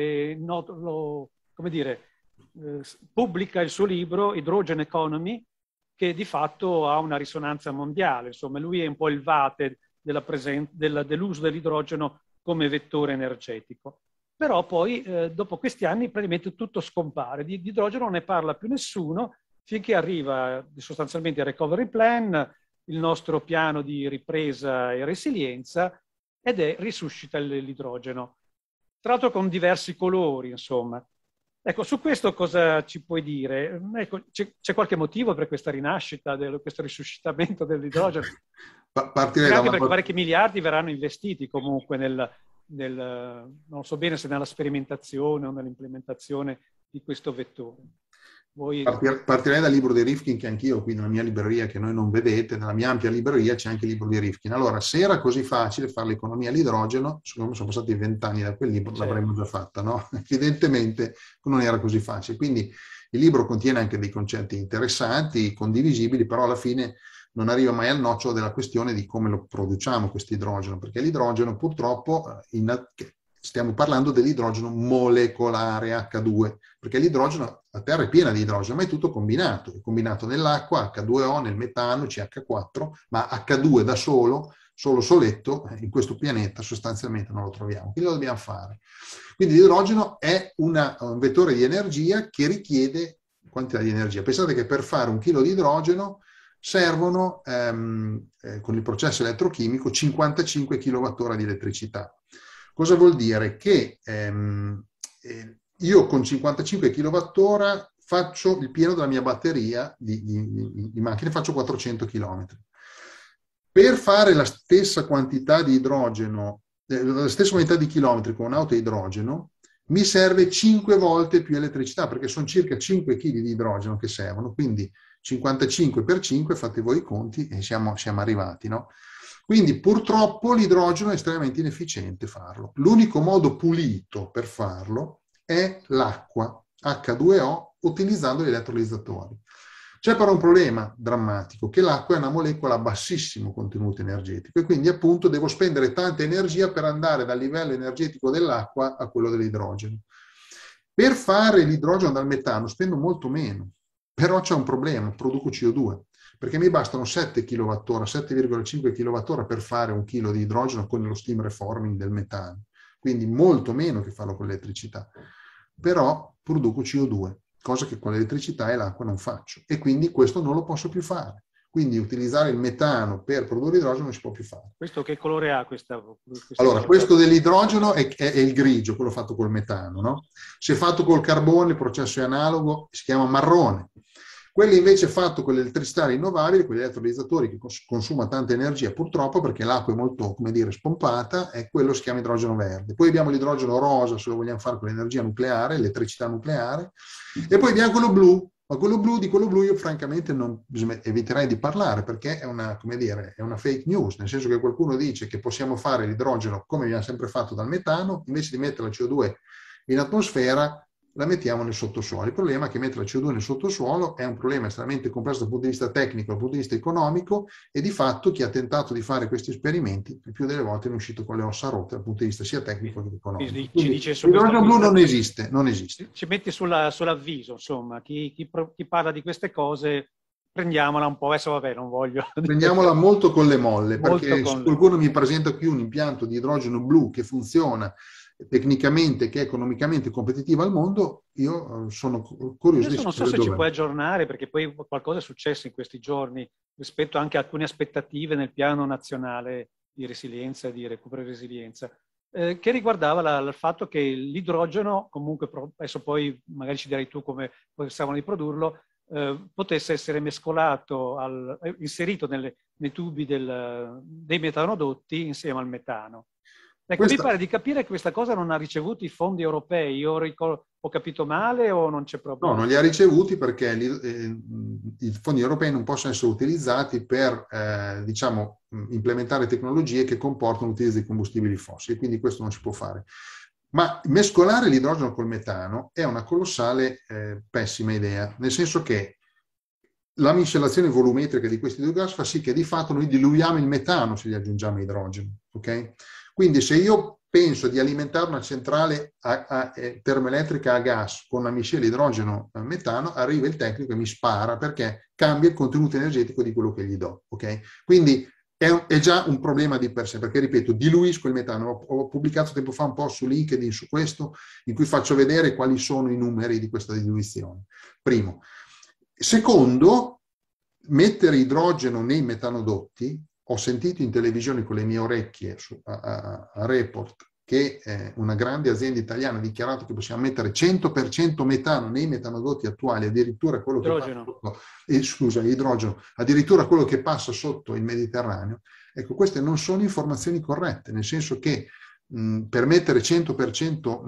pubblica il suo libro Hydrogen Economy, che di fatto ha una risonanza mondiale. Insomma, lui è un po' il vate dell'uso dell'idrogeno come vettore energetico. Però poi, dopo questi anni, praticamente tutto scompare. Di idrogeno non ne parla più nessuno, finché arriva sostanzialmente il Recovery Plan, il nostro piano di ripresa e resilienza, ed risuscita l'idrogeno. Tra l'altro con diversi colori, insomma. Ecco, su questo cosa ci puoi dire? Ecco, c'è qualche motivo per questa rinascita, questo risuscitamento dell'idrogeno? Partirei anche perché parecchi miliardi verranno investiti comunque non so bene se nella sperimentazione o nell'implementazione di questo vettore. Partirei dal libro di Rifkin, che anch'io qui nella mia libreria, che noi non vedete, nella mia ampia libreria c'è anche il libro di Rifkin. Allora, se era così facile fare l'economia all'idrogeno, siccome sono passati 20 anni da quel libro, l'avremmo già fatta, no? Evidentemente non era così facile. Quindi il libro contiene anche dei concetti interessanti, condivisibili, però alla fine non arriva mai al nocciolo della questione di come lo produciamo questo idrogeno, perché l'idrogeno purtroppo stiamo parlando dell'idrogeno molecolare H2, perché l'idrogeno, la Terra è piena di idrogeno, ma è tutto combinato. È combinato nell'acqua, H2O, nel metano, CH4, ma H2 da solo soletto, in questo pianeta sostanzialmente non lo troviamo. Quindi lo dobbiamo fare. Quindi l'idrogeno è un vettore di energia che richiede quantità di energia. Pensate che per fare 1 chilo di idrogeno servono, con il processo elettrochimico, 55 kWh di elettricità. Cosa vuol dire? Che io con 55 kWh faccio il pieno della mia batteria di macchine, faccio 400 km. Per fare la stessa quantità di idrogeno, la stessa quantità di chilometri con un'auto a idrogeno, mi serve 5 volte più elettricità, perché sono circa 5 kg di idrogeno che servono, quindi 55 per 5, fate voi i conti e siamo arrivati, no? Quindi purtroppo l'idrogeno è estremamente inefficiente farlo. L'unico modo pulito per farlo è l'acqua, H2O, utilizzando gli elettrolizzatori. C'è però un problema drammatico, che l'acqua è una molecola a bassissimo contenuto energetico e quindi appunto devo spendere tanta energia per andare dal livello energetico dell'acqua a quello dell'idrogeno. Per fare l'idrogeno dal metano spendo molto meno, però c'è un problema, produco CO2, perché mi bastano 7 kWh, 7,5 kWh per fare un chilo di idrogeno con lo steam reforming del metano, quindi molto meno che farlo con l'elettricità, però produco CO2, cosa che con l'elettricità e l'acqua non faccio, e quindi questo non lo posso più fare. Quindi utilizzare il metano per produrre idrogeno non si può più fare. Questo che colore ha questa Allora, questo dell'idrogeno è il grigio, quello fatto col metano, no? Se fatto col carbone, il processo è analogo, si chiama marrone. Quello invece fatto con l'elettricità rinnovabile, con gli elettrolizzatori che consuma tanta energia, purtroppo, perché l'acqua è molto, come dire, spompata, e quello si chiama idrogeno verde. Poi abbiamo l'idrogeno rosa, se lo vogliamo fare con l'energia nucleare, l'elettricità nucleare, e poi abbiamo quello blu. Ma di quello blu io francamente eviterei di parlare, perché è una, come dire, è una fake news, nel senso che qualcuno dice che possiamo fare l'idrogeno come abbiamo sempre fatto dal metano, invece di mettere la CO2 in atmosfera la mettiamo nel sottosuolo. Il problema è che mettere la CO2 nel sottosuolo è un problema estremamente complesso dal punto di vista tecnico, dal punto di vista economico, e di fatto chi ha tentato di fare questi esperimenti il più delle volte è uscito con le ossa rotte dal punto di vista sia tecnico che economico. L'idrogeno blu non esiste, non esiste. Ci metti sull'avviso, insomma, chi parla di queste cose prendiamola un po', adesso vabbè non voglio... Prendiamola molto con le molle, perché se qualcuno mi presenta qui un impianto di idrogeno blu che funziona tecnicamente, che è economicamente competitiva al mondo, io sono curioso Adesso non so se ci puoi aggiornare, perché poi qualcosa è successo in questi giorni rispetto anche a alcune aspettative nel piano nazionale di resilienza, di recupero e resilienza, che riguardava il fatto che l'idrogeno, comunque, adesso poi magari ci dirai tu come pensavano di produrlo, potesse essere mescolato, inserito nei tubi dei metanodotti insieme al metano. Ecco, mi pare di capire che questa cosa non ha ricevuto i fondi europei. Ho capito male o non c'è proprio? No, non li ha ricevuti perché i fondi europei non possono essere utilizzati per, diciamo, implementare tecnologie che comportano l'utilizzo di combustibili fossili, quindi questo non si può fare. Ma mescolare l'idrogeno col metano è una colossale pessima idea, nel senso che la miscelazione volumetrica di questi due gas fa sì che di fatto noi diluiamo il metano se gli aggiungiamo idrogeno, ok? Quindi se io penso di alimentare una centrale termoelettrica a gas con una miscela idrogeno-metano, arriva il tecnico e mi spara perché cambia il contenuto energetico di quello che gli do. Okay? Quindi è già un problema di per sé, perché ripeto, diluisco il metano. Ho pubblicato tempo fa un po' su LinkedIn su questo, in cui faccio vedere quali sono i numeri di questa diluizione. Primo. Secondo, mettere idrogeno nei metanodotti. Ho sentito in televisione con le mie orecchie a Report che una grande azienda italiana ha dichiarato che possiamo mettere 100% metano nei metanodotti attuali, addirittura quello idrogeno. Che passa sotto, idrogeno, addirittura quello che passa sotto il Mediterraneo. Ecco, queste non sono informazioni corrette, nel senso che per mettere 100%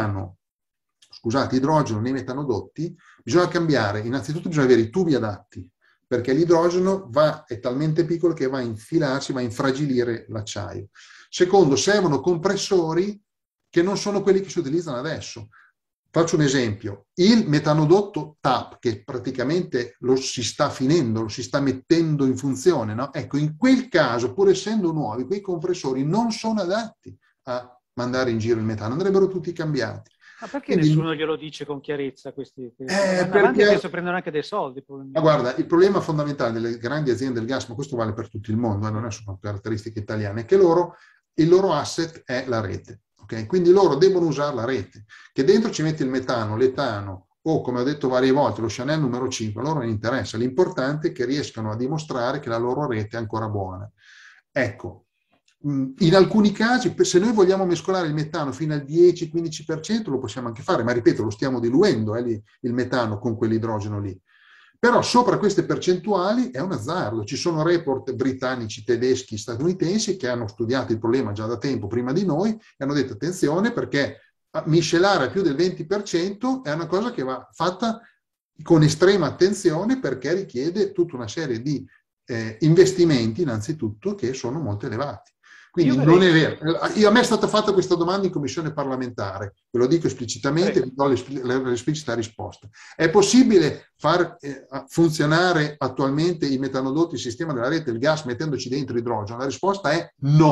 idrogeno nei metanodotti bisogna cambiare, innanzitutto bisogna avere i tubi adatti, perché l'idrogeno è talmente piccolo che va a infilarsi, va a infragilire l'acciaio. Secondo, servono compressori che non sono quelli che si utilizzano adesso. Faccio un esempio. Il metanodotto TAP, che praticamente lo si sta finendo, lo si sta mettendo in funzione, no? Ecco, in quel caso, pur essendo nuovi, quei compressori non sono adatti a mandare in giro il metano, andrebbero tutti cambiati. Ma perché nessuno glielo dice con chiarezza questi? Perché adesso prendono anche dei soldi. Ma guarda, il problema fondamentale delle grandi aziende del gas, ma questo vale per tutto il mondo, non è solo caratteristiche italiane, è che il loro asset è la rete. Okay? Quindi loro devono usare la rete, che dentro ci mette il metano, l'etano o, come ho detto varie volte, lo Chanel numero 5, a loro non interessa. L'importante è che riescano a dimostrare che la loro rete è ancora buona. Ecco. In alcuni casi, se noi vogliamo mescolare il metano fino al 10-15%, lo possiamo anche fare, ma ripeto, lo stiamo diluendo il metano con quell'idrogeno lì. Però sopra queste percentuali è un azzardo. Ci sono report britannici, tedeschi, statunitensi che hanno studiato il problema già da tempo prima di noi e hanno detto attenzione perché miscelare a più del 20% è una cosa che va fatta con estrema attenzione perché richiede tutta una serie di investimenti innanzitutto che sono molto elevati. Quindi non è vero. A me è stata fatta questa domanda in commissione parlamentare, ve lo dico esplicitamente, vi do l'esplicita risposta. È possibile far funzionare attualmente i metanodotti, il sistema della rete, il gas, mettendoci dentro idrogeno? La risposta è no,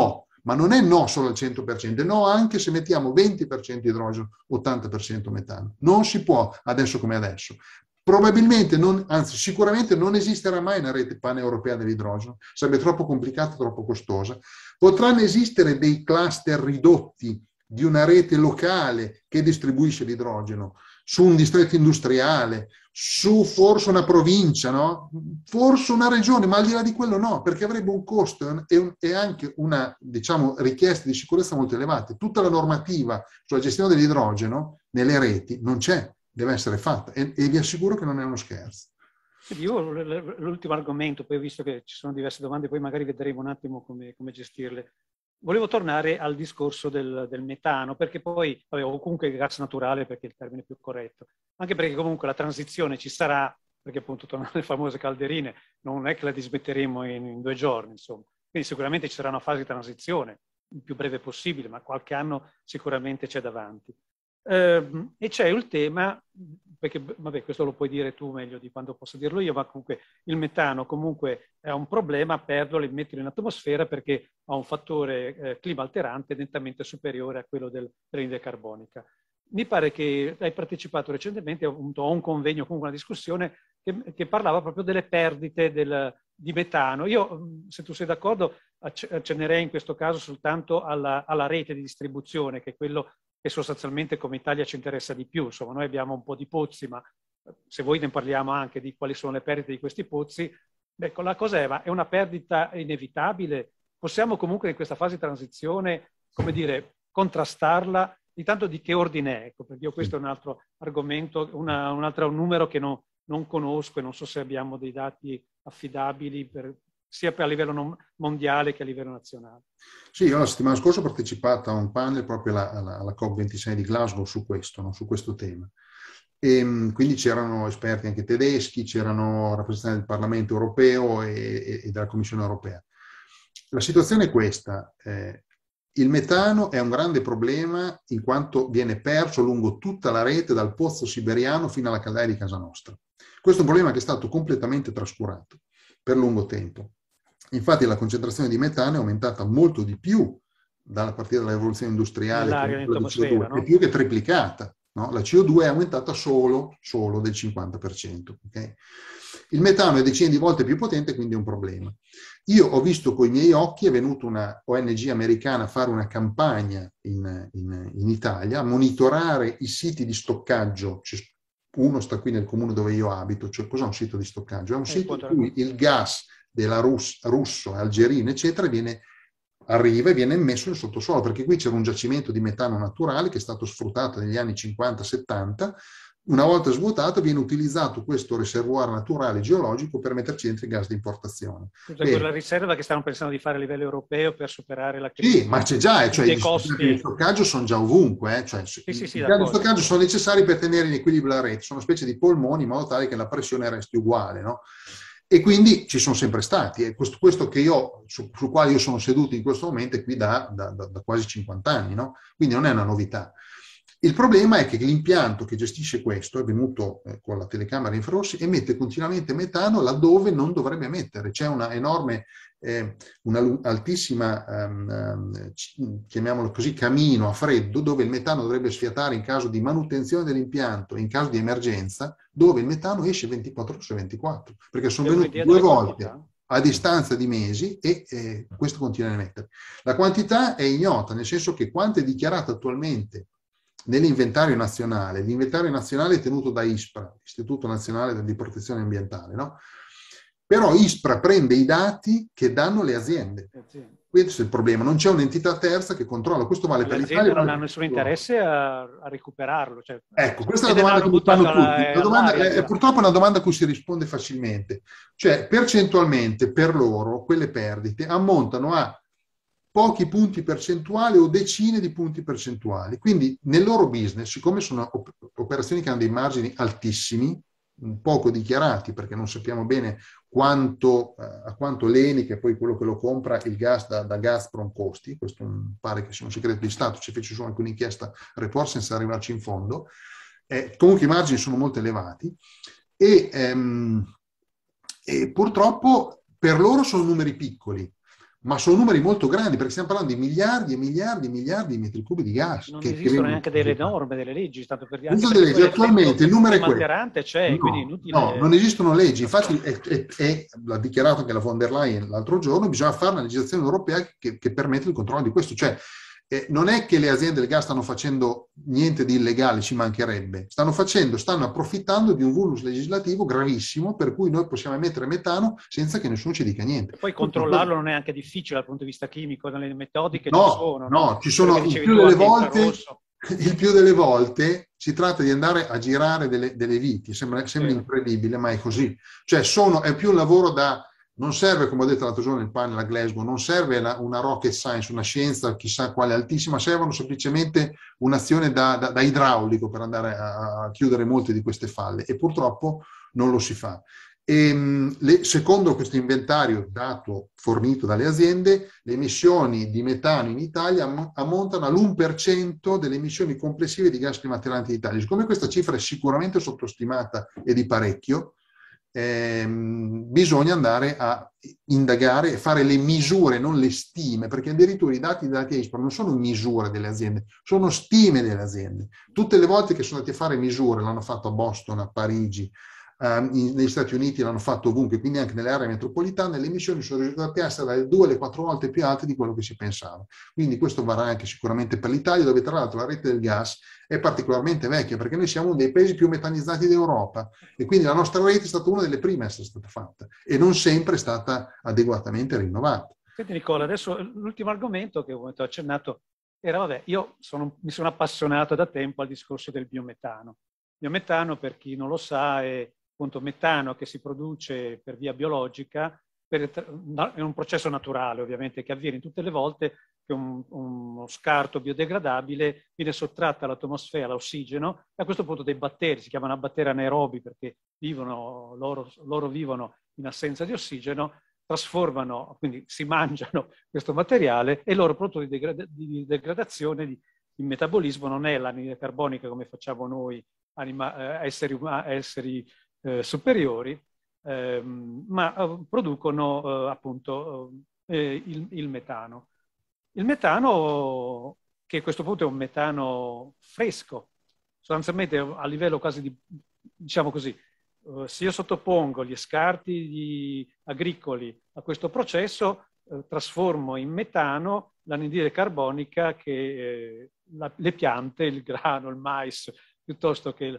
ma non è no solo al 100%, è no anche se mettiamo 20% idrogeno, 80% metano. Non si può adesso come adesso. Probabilmente, anzi sicuramente non esisterà mai una rete paneuropea dell'idrogeno, sarebbe troppo complicata, troppo costosa. Potranno esistere dei cluster ridotti di una rete locale che distribuisce l'idrogeno su un distretto industriale, su forse una provincia, no? Forse una regione, ma al di là di quello no, perché avrebbe un costo e anche una, diciamo, richiesta di sicurezza molto elevata. Tutta la normativa sulla gestione dell'idrogeno nelle reti non c'è, deve essere fatta e vi assicuro che non è uno scherzo. Io l'ultimo argomento, poi ho visto che ci sono diverse domande, poi magari vedremo un attimo come gestirle. Volevo tornare al discorso del metano, perché poi, o comunque il gas naturale, perché è il termine più corretto, anche perché comunque la transizione ci sarà, perché appunto tornando alle famose calderine, non è che la dismetteremo in 2 giorni, insomma. Quindi sicuramente ci sarà una fase di transizione, il più breve possibile, ma qualche anno sicuramente c'è davanti. E c'è il tema, perché vabbè, questo lo puoi dire tu meglio di quando posso dirlo io, ma comunque il metano comunque è un problema, perderlo e metterlo in atmosfera perché ha un fattore clima alterante nettamente superiore a quello dell'anidride carbonica. Mi pare che hai partecipato recentemente a un convegno, comunque una discussione che parlava proprio delle perdite di metano. Io, se tu sei d'accordo, accennerei in questo caso soltanto alla rete di distribuzione, che è quello che sostanzialmente come Italia ci interessa di più. Insomma, noi abbiamo un po' di pozzi, ma se voi ne parliamo anche di quali sono le perdite di questi pozzi, ecco, la cosa è una perdita inevitabile? Possiamo comunque in questa fase di transizione, come dire, contrastarla? Intanto di che ordine è? Ecco, perché io questo è un altro argomento, un altro numero che non conosco e non so se abbiamo dei dati affidabili sia a livello mondiale che a livello nazionale. Sì, io la settimana scorsa ho partecipato a un panel proprio alla COP26 di Glasgow su questo, no? Su questo tema. E quindi c'erano esperti anche tedeschi, c'erano rappresentanti del Parlamento europeo e della Commissione europea. La situazione è questa. Il metano è un grande problema in quanto viene perso lungo tutta la rete dal pozzo siberiano fino alla caldaia di casa nostra. Questo è un problema che è stato completamente trascurato per lungo tempo. Infatti la concentrazione di metano è aumentata molto di più a partire dalla rivoluzione industriale, che CO2, no? È più che triplicata. No? La CO2 è aumentata solo del 50%. Okay? Il metano è decine di volte più potente, quindi è un problema. Io ho visto con i miei occhi, è venuta una ONG americana a fare una campagna in Italia, a monitorare i siti di stoccaggio. Uno sta qui nel comune dove io abito, cioè cos'è un sito di stoccaggio? È un sito in cui il gas della russo, algerino, eccetera, arriva e viene immesso nel sottosuolo, perché qui c'era un giacimento di metano naturale che è stato sfruttato negli anni 50-70. Una volta svuotato viene utilizzato questo reservoir naturale geologico per metterci dentro i gas di importazione. Quella riserva che stanno pensando di fare a livello europeo per superare la crisi. Sì, ma c'è già, cioè i costi di stoccaggio sono già ovunque. Cioè, i gas di stoccaggio sono necessari per tenere in equilibrio la rete, sono una specie di polmoni in modo tale che la pressione resti uguale, no? E quindi ci sono sempre stati, e questo che sul quale io sono seduto in questo momento è qui da quasi 50 anni, no? Quindi non è una novità. Il problema è che l'impianto che gestisce questo è venuto con la telecamera infrarossi, emette continuamente metano laddove non dovrebbe emettere. C'è una enorme, una altissima, chiamiamolo così, camino a freddo, dove il metano dovrebbe sfiatare in caso di manutenzione dell'impianto e in caso di emergenza, dove il metano esce 24 su 24, perché sono venuti 2 volte a distanza di mesi e questo continua a emettere. La quantità è ignota, nel senso che quanto è dichiarato attualmente nell'inventario nazionale. L'inventario nazionale è tenuto da ISPRA, Istituto Nazionale di Protezione Ambientale, no? Però ISPRA prende i dati che danno le aziende. Questo è il problema, non c'è un'entità terza che controlla. Questo vale per l'Italia. Le aziende non hanno nessun interesse a recuperarlo. Cioè, ecco, questa è la domanda che mi fanno tutti. La domanda è purtroppo una domanda a cui si risponde facilmente. Cioè, percentualmente per loro quelle perdite ammontano a pochi punti percentuali o decine di punti percentuali. Quindi nel loro business, siccome sono operazioni che hanno dei margini altissimi, poco dichiarati, perché non sappiamo bene a quanto l'Eni, che è poi quello che lo compra, il gas da Gazprom costi, questo pare che sia un segreto di Stato, ci fece solo anche un'inchiesta report senza arrivarci in fondo, comunque i margini sono molto elevati e purtroppo per loro sono numeri piccoli. ma sono numeri molto grandi, perché stiamo parlando di miliardi e miliardi e miliardi di metri cubi di gas. Non esistono neanche delle norme, delle leggi, tanto per anche perché attualmente il numero è quello. C'è, quindi è inutile. No, non esistono leggi, infatti l'ha dichiarato anche la von der Leyen l'altro giorno, bisogna fare una legislazione europea che permette il controllo di questo, cioè non è che le aziende del gas stanno facendo niente di illegale, ci mancherebbe, stanno approfittando di un vulnus legislativo gravissimo per cui noi possiamo emettere metano senza che nessuno ci dica niente. E poi controllarlo non è anche difficile dal punto di vista chimico, nelle metodiche ci sono il più delle volte si tratta di andare a girare delle viti, sembra incredibile, ma è così. Cioè è più un lavoro non serve, come ho detto l'altro giorno nel panel a Glasgow, non serve una rocket science, una scienza chissà quale altissima, servono semplicemente un'azione da idraulico per andare a chiudere molte di queste falle e purtroppo non lo si fa. Secondo questo inventario dato fornito dalle aziende, le emissioni di metano in Italia ammontano all'1% delle emissioni complessive di gas climalteranti in Italia. Siccome questa cifra è sicuramente sottostimata e di parecchio, bisogna andare a indagare e fare le misure, non le stime, perché addirittura i dati ISPRA non sono misure delle aziende, sono stime delle aziende. Tutte le volte che sono andati a fare misure, l'hanno fatto a Boston, a Parigi, negli Stati Uniti, l'hanno fatto ovunque, quindi anche nelle aree metropolitane, le emissioni sono risultate essere dalle 2 alle 4 volte più alte di quello che si pensava. Quindi questo varrà anche sicuramente per l'Italia, dove tra l'altro la rete del gas è particolarmente vecchia, perché noi siamo uno dei paesi più metanizzati d'Europa e quindi la nostra rete è stata una delle prime a essere stata fatta e non sempre è stata adeguatamente rinnovata. Senti Nicola, adesso l'ultimo argomento che ho accennato era, io mi sono appassionato da tempo al discorso del biometano. Biometano, per chi non lo sa, è appunto metano che si produce per via biologica, è un processo naturale ovviamente che avviene tutte le volte che uno scarto biodegradabile viene sottratto all'atmosfera, l'ossigeno, e a questo punto dei batteri, si chiamano batteri anaerobi perché loro vivono in assenza di ossigeno, trasformano, quindi si mangiano questo materiale e il loro prodotto di degradazione, di metabolismo non è l'anidride carbonica come facciamo noi esseri superiori, ma producono appunto il metano. Il metano, che a questo punto è un metano fresco, sostanzialmente a livello quasi di, diciamo così, se io sottopongo gli scarti agricoli a questo processo, trasformo in metano l'anidride carbonica che le piante, il grano, il mais, piuttosto che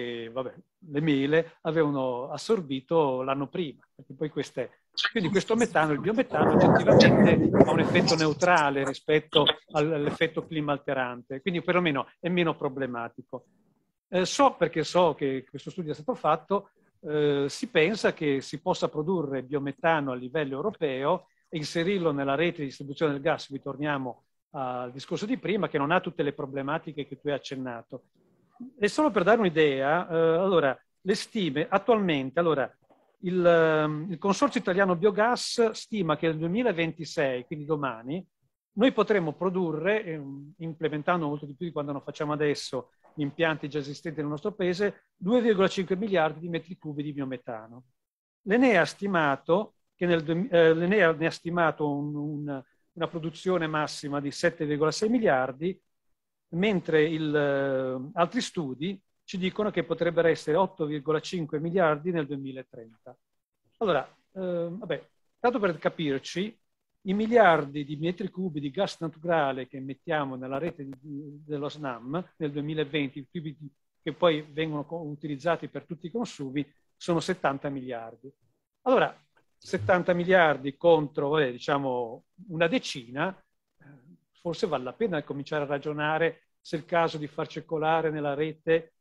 le mele avevano assorbito l'anno prima. Perché poi quindi questo metano, il biometano, oggettivamente ha un effetto neutrale rispetto all'effetto clima alterante, quindi perlomeno è meno problematico. Perché so che questo studio è stato fatto, si pensa che si possa produrre biometano a livello europeo e inserirlo nella rete di distribuzione del gas. Ritorniamo al discorso di prima, che non ha tutte le problematiche che tu hai accennato. E solo per dare un'idea, allora, le stime attualmente, allora, il Consorzio Italiano Biogas stima che nel 2026, quindi domani, noi potremo produrre, implementando molto di più di quando non facciamo adesso, gli impianti già esistenti nel nostro paese, 2,5 miliardi di metri cubi di biometano. L'Enea ha stimato che l'Enea ne ha stimato una produzione massima di 7,6 miliardi, mentre altri studi ci dicono che potrebbero essere 8,5 miliardi nel 2030. Allora, tanto per capirci, i miliardi di metri cubi di gas naturale che mettiamo nella rete dello SNAM nel 2020, che poi vengono utilizzati per tutti i consumi, sono 70 miliardi. Allora, 70 miliardi contro, diciamo, una decina, forse vale la pena cominciare a ragionare se è il caso di far circolare nella rete,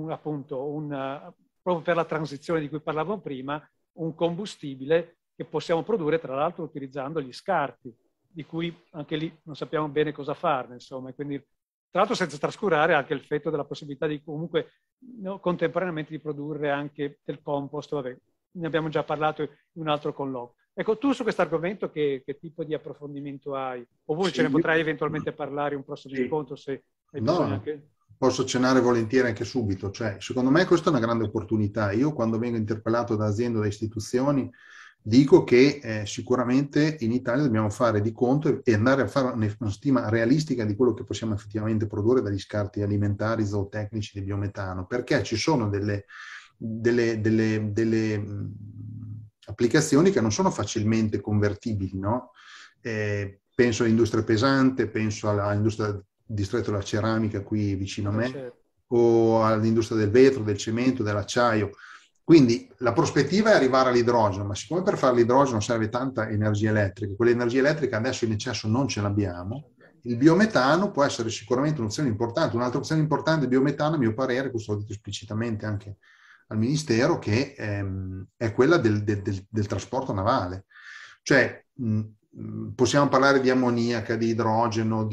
proprio per la transizione di cui parlavamo prima, un combustibile che possiamo produrre, tra l'altro, utilizzando gli scarti, di cui anche lì non sappiamo bene cosa farne, insomma. E quindi, tra l'altro, senza trascurare anche il fatto della possibilità di comunque contemporaneamente di produrre anche del compost. Vabbè, ne abbiamo già parlato in un altro colloquio. Ecco, tu su questo argomento che tipo di approfondimento hai? Oppure ce ne potrai eventualmente parlare un prossimo incontro se hai bisogno anche... Posso accennare volentieri anche subito. Cioè, secondo me questa è una grande opportunità. Io quando vengo interpellato da aziende o da istituzioni dico che sicuramente in Italia dobbiamo fare di conto e andare a fare una stima realistica di quello che possiamo effettivamente produrre dagli scarti alimentari, zootecnici di biometano, perché ci sono delle applicazioni che non sono facilmente convertibili, no? Penso all'industria pesante, penso all'industria distretto della ceramica qui vicino a me, certo, o all'industria del vetro, del cemento, dell'acciaio. Quindi la prospettiva è arrivare all'idrogeno, ma siccome per fare l'idrogeno serve tanta energia elettrica, quell'energia elettrica adesso in eccesso non ce l'abbiamo, il biometano può essere sicuramente un'opzione importante. Un'altra opzione importante del biometano, a mio parere, questo l'ho detto esplicitamente anche al Ministero, che è quella del trasporto navale. Cioè, possiamo parlare di ammoniaca, di idrogeno,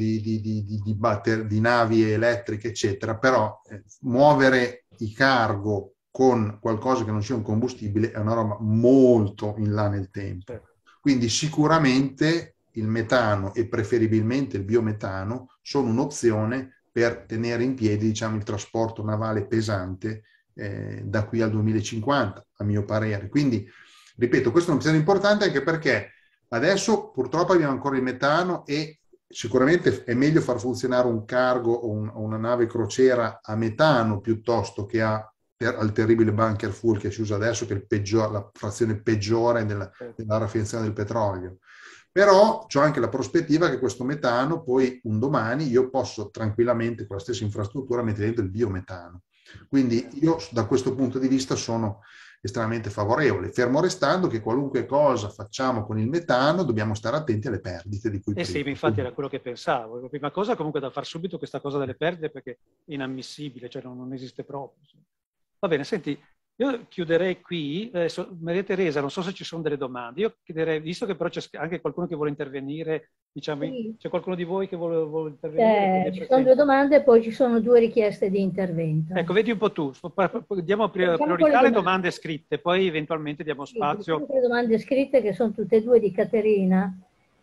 di navi elettriche, eccetera, però muovere i cargo con qualcosa che non sia un combustibile è una roba molto in là nel tempo. Quindi sicuramente il metano e preferibilmente il biometano sono un'opzione per tenere in piedi, diciamo, il trasporto navale pesante da qui al 2050, a mio parere. Quindi, ripeto, questa è un'opzione importante anche perché adesso purtroppo abbiamo ancora il metano e sicuramente è meglio far funzionare un cargo o una nave crociera a metano piuttosto che al terribile bunker fuel che si usa adesso, che è la frazione peggiore della raffinazione del petrolio. Però c'ho anche la prospettiva che questo metano poi un domani io posso tranquillamente con la stessa infrastruttura mettere dentro il biometano. Quindi io da questo punto di vista sono estremamente favorevole, fermo restando che qualunque cosa facciamo con il metano dobbiamo stare attenti alle perdite di cui sì, infatti era quello che pensavo. La prima cosa comunque da far subito questa cosa delle perdite perché è inammissibile, cioè non esiste proprio. Va bene, senti, io chiuderei qui. Maria Teresa, non so se ci sono delle domande. Io chiederei, visto che però c'è anche qualcuno che vuole intervenire, diciamo, sì. C'è qualcuno di voi che vuole intervenire? Ci sono due domande e poi ci sono due richieste di intervento. Ecco, vedi un po' tu. Diamo priorità alle domande scritte, poi eventualmente diamo spazio. Sì, le domande scritte che sono tutte e due di Caterina.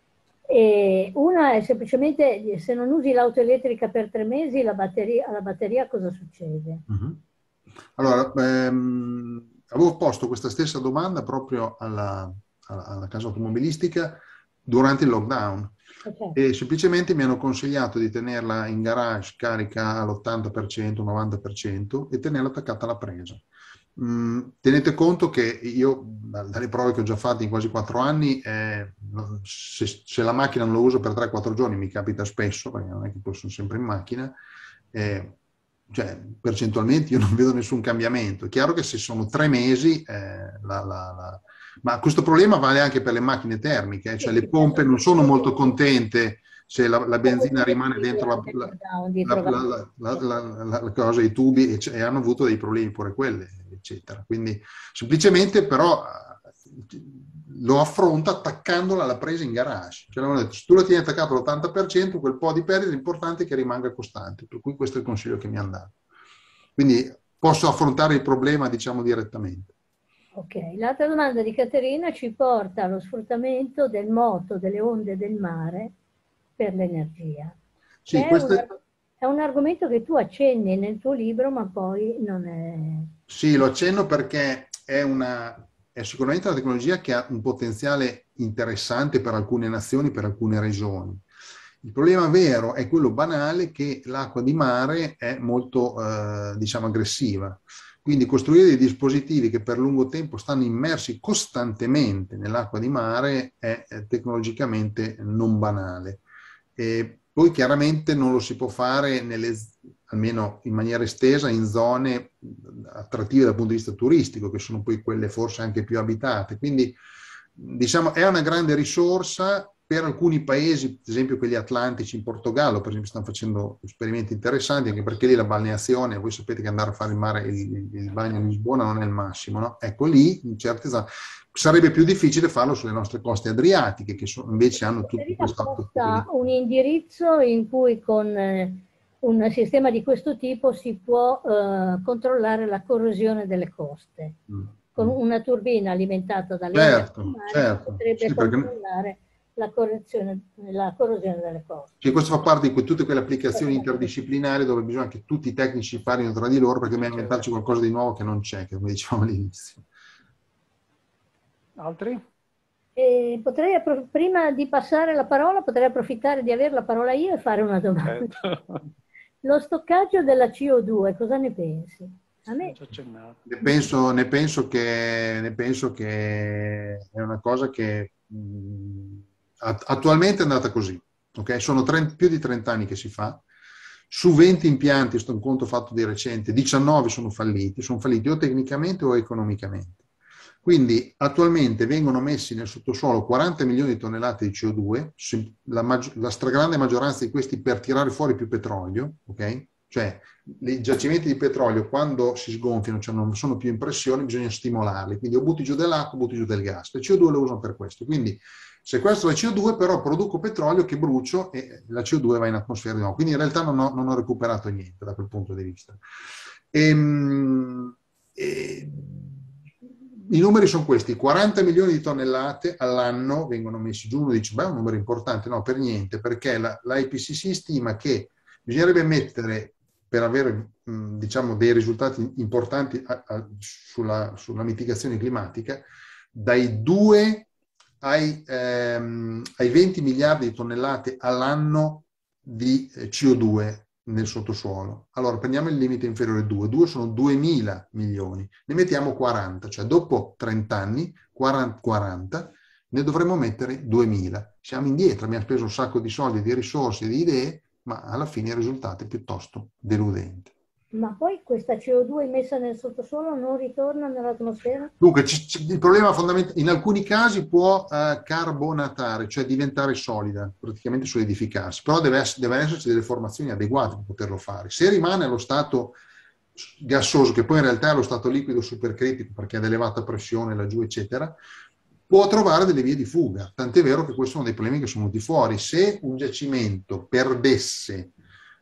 E una è semplicemente se non usi l'auto elettrica per 3 mesi, alla batteria cosa succede? Allora, avevo posto questa stessa domanda proprio alla casa automobilistica durante il lockdown e semplicemente mi hanno consigliato di tenerla in garage carica all'80%, 90% e tenerla attaccata alla presa. Tenete conto che io, dalle prove che ho già fatte in quasi 4 anni, se la macchina non la uso per 3-4 giorni, mi capita spesso, perché non è che poi sono sempre in macchina, cioè percentualmente io non vedo nessun cambiamento. È chiaro che se sono 3 mesi, ma questo problema vale anche per le macchine termiche, cioè le pompe non sono molto contente se la benzina rimane dentro la cosa, i tubi, e hanno avuto dei problemi pure quelle, eccetera. Quindi semplicemente però lo affronta attaccandola alla presa in garage. Cioè, detto, se tu la tieni attaccata all'80%, quel po' di perdita è importante che rimanga costante, per cui questo è il consiglio che mi hanno dato. Quindi posso affrontare il problema, diciamo, direttamente. Ok, l'altra domanda di Caterina ci porta allo sfruttamento del moto, delle onde del mare per l'energia. Sì, è un argomento che tu accenni nel tuo libro, ma poi non è... Sì, lo accenno perché è sicuramente una tecnologia che ha un potenziale interessante per alcune nazioni, per alcune regioni. Il problema vero è quello banale che l'acqua di mare è molto, diciamo, aggressiva. Quindi costruire dei dispositivi che per lungo tempo stanno immersi costantemente nell'acqua di mare è tecnologicamente non banale. E poi chiaramente non lo si può fare almeno in maniera estesa, in zone attrattive dal punto di vista turistico, che sono poi quelle forse anche più abitate. Quindi, diciamo, è una grande risorsa per alcuni paesi, ad esempio quelli atlantici in Portogallo, per esempio, stanno facendo esperimenti interessanti, anche perché lì la balneazione, voi sapete che andare a fare il mare, il bagno in Lisbona non è il massimo, no? Ecco, lì, in certe zone, sarebbe più difficile farlo sulle nostre coste adriatiche, che invece hanno tutto questo... un indirizzo in cui con un sistema di questo tipo si può controllare la corrosione delle coste. Con una turbina alimentata dalle mare potrebbe controllare la corrosione delle coste. Sì, questo fa parte di tutte quelle applicazioni interdisciplinari dove bisogna che tutti i tecnici parlino tra di loro perché dobbiamo inventarci qualcosa di nuovo che non c'è, come dicevamo all'inizio. Altri? Potrei, prima di passare la parola, potrei approfittare di avere la parola io e fare una domanda. Lo stoccaggio della CO2, cosa ne pensi? A me... Ne penso che è una cosa che attualmente è andata così. Okay? Sono più di 30 anni che si fa. Su 20 impianti, sto un conto fatto di recente, 19 sono falliti o tecnicamente o economicamente. Quindi attualmente vengono messi nel sottosuolo 40 milioni di tonnellate di CO2, la stragrande maggioranza di questi per tirare fuori più petrolio, ok? Cioè i giacimenti di petrolio quando si sgonfiano, cioè non sono più in pressione, bisogna stimolarli, quindi o butti giù dell'acqua o butti giù del gas. Le CO2 lo usano per questo, quindi sequestro la CO2 però produco petrolio che brucio e la CO2 va in atmosfera di nuovo, quindi in realtà non ho recuperato niente da quel punto di vista. I numeri sono questi: 40 milioni di tonnellate all'anno vengono messi giù. Uno dice, beh, è un numero importante. No, per niente, perché l'IPCC stima che bisognerebbe mettere, per avere diciamo, dei risultati importanti sulla mitigazione climatica, dai 2 ai 20 miliardi di tonnellate all'anno di CO2 nel sottosuolo. Allora prendiamo il limite inferiore 2, 2 sono 2000 milioni, ne mettiamo 40, cioè dopo 30 anni, 40, ne dovremmo mettere 2000. Siamo indietro, abbiamo speso un sacco di soldi, di risorse, di idee, ma alla fine il risultato è piuttosto deludente. Ma poi questa CO2 emessa nel sottosuolo non ritorna nell'atmosfera? Dunque, il problema fondamentale, in alcuni casi può carbonatare, cioè diventare solida, praticamente solidificarsi, però deve esserci delle formazioni adeguate per poterlo fare. Se rimane allo stato gassoso, che poi in realtà è lo stato liquido supercritico perché è ad elevata pressione laggiù, eccetera, può trovare delle vie di fuga. Tant'è vero che questo è uno dei problemi che sono venuti fuori. Se un giacimento perdesse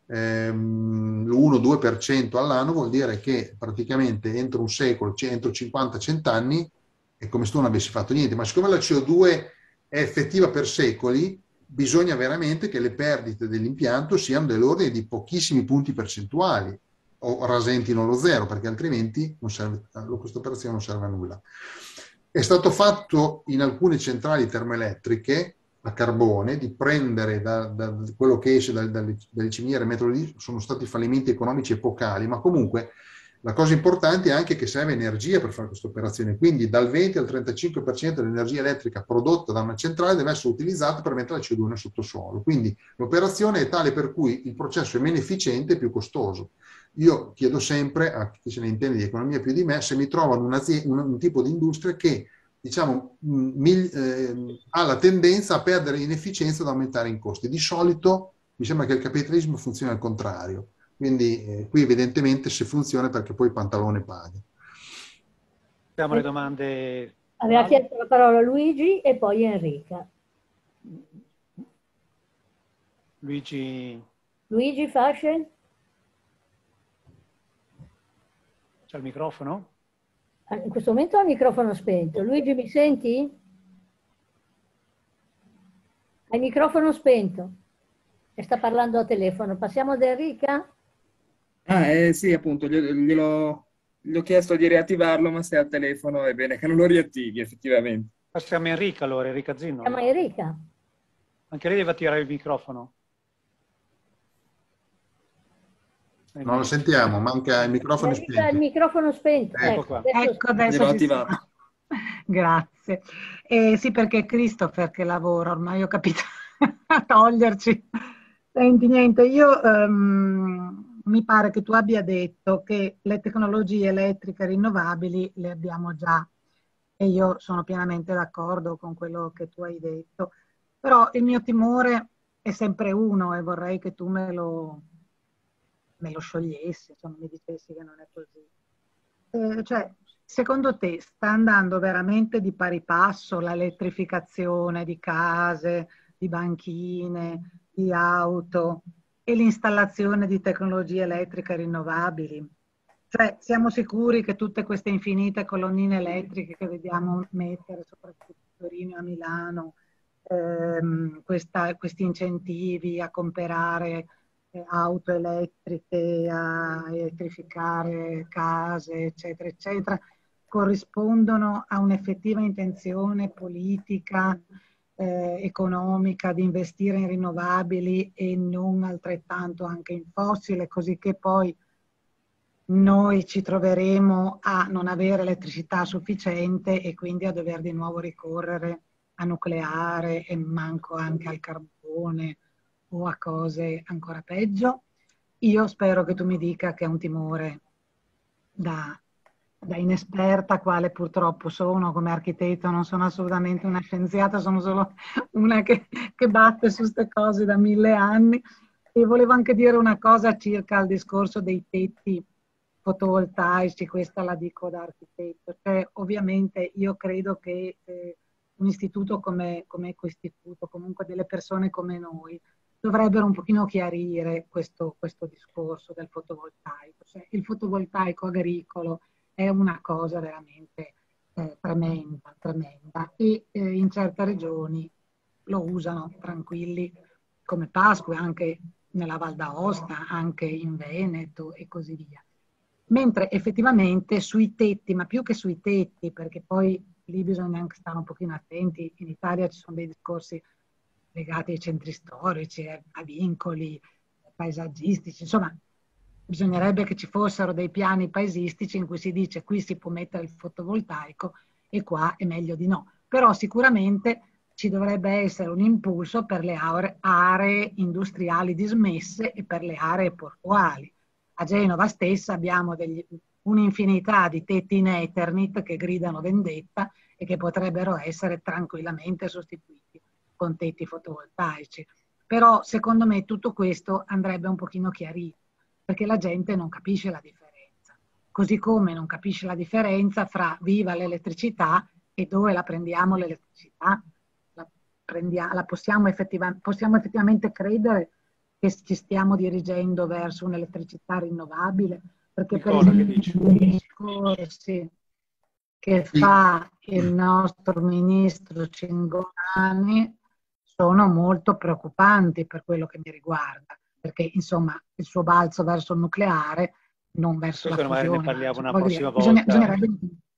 l'1-2% all'anno, vuol dire che praticamente entro un secolo, entro 50-100 anni, è come se tu non avessi fatto niente. Ma siccome la CO2 è effettiva per secoli, bisogna veramente che le perdite dell'impianto siano dell'ordine di pochissimi punti percentuali o rasentino lo zero, perché altrimenti questa operazione non serve a nulla. È stato fatto in alcune centrali termoelettriche a carbone di prendere da quello che esce dalle cimiere meteorologiche. Sono stati fallimenti economici epocali, ma comunque la cosa importante è anche che serve energia per fare questa operazione, quindi dal 20 al 35% dell'energia elettrica prodotta da una centrale deve essere utilizzata per mettere la CO2 nel sottosuolo, quindi l'operazione è tale per cui il processo è meno efficiente e più costoso. Io chiedo sempre a chi se ne intende di economia più di me se mi trovano un tipo di industria che diciamo, ha la tendenza a perdere in efficienza ed aumentare in costi. Di solito mi sembra che il capitalismo funzioni al contrario, quindi qui evidentemente se funziona perché poi il pantalone paga. Abbiamo le domande. Aveva chiesto la parola Luigi e poi Enrica. Luigi Fasce? C'è il microfono? In questo momento ho il microfono spento. Luigi, mi senti? Hai il microfono spento e sta parlando a telefono. Passiamo ad Enrica? Sì, appunto, gli ho chiesto di riattivarlo, ma se è al telefono è bene che non lo riattivi, effettivamente. Passiamo a Enrica allora, Enrica Zinno. Passiamo a Enrica. Anche lei deve attivare il microfono. Non lo sentiamo, manca il microfono spento. Il microfono spento. Ecco qua. Ecco, adesso l'ho attivato. Grazie. Sì, perché Christopher che lavora, ormai ho capito a toglierci. Senti, niente, io mi pare che tu abbia detto che le tecnologie elettriche rinnovabili le abbiamo già e io sono pienamente d'accordo con quello che tu hai detto, però il mio timore è sempre uno e vorrei che tu me lo sciogliessi, insomma, mi dicessi che non è così. Cioè, secondo te sta andando veramente di pari passo l'elettrificazione di case, di banchine, di auto e l'installazione di tecnologie elettriche rinnovabili? Cioè, siamo sicuri che tutte queste infinite colonnine elettriche che vediamo mettere, soprattutto a Torino e a Milano, questi incentivi a comprare auto elettriche, a elettrificare case, eccetera, eccetera, corrispondono a un'effettiva intenzione politica, economica di investire in rinnovabili e non altrettanto anche in fossile, così che poi noi ci troveremo a non avere elettricità sufficiente e quindi a dover di nuovo ricorrere a nucleare e manco anche al carbone o a cose ancora peggio. Io spero che tu mi dica che è un timore da inesperta, quale purtroppo sono come architetto, non sono assolutamente una scienziata, sono solo una che batte su queste cose da 1000 anni. E volevo anche dire una cosa circa il discorso dei tetti fotovoltaici, questa la dico da architetto. Cioè, ovviamente io credo che un istituto come Ecoistituto, comunque delle persone come noi, dovrebbero un pochino chiarire questo discorso del fotovoltaico. Cioè, il fotovoltaico agricolo è una cosa veramente tremenda, tremenda, e in certe regioni lo usano tranquilli come Pasqua, anche nella Val d'Aosta, anche in Veneto e così via. Mentre effettivamente sui tetti, ma più che sui tetti, perché poi lì bisogna anche stare un pochino attenti, in Italia ci sono dei discorsi legati ai centri storici, a vincoli paesaggistici, insomma bisognerebbe che ci fossero dei piani paesistici in cui si dice qui si può mettere il fotovoltaico e qua è meglio di no. Però sicuramente ci dovrebbe essere un impulso per le aree industriali dismesse e per le aree portuali. A Genova stessa abbiamo un'infinità di tetti in Eternit che gridano vendetta e che potrebbero essere tranquillamente sostituiti con tetti fotovoltaici. Però secondo me tutto questo andrebbe un pochino chiarito, perché la gente non capisce la differenza. Così come non capisce la differenza fra viva l'elettricità e dove la prendiamo l'elettricità. Possiamo effettivamente credere che ci stiamo dirigendo verso un'elettricità rinnovabile? Perché per esempio i discorsi che fa il nostro ministro Cingolani sono molto preoccupanti per quello che mi riguarda, perché insomma il suo balzo verso il nucleare, non verso la fusione. Ne parliamo una prossima volta. Bisognerebbe...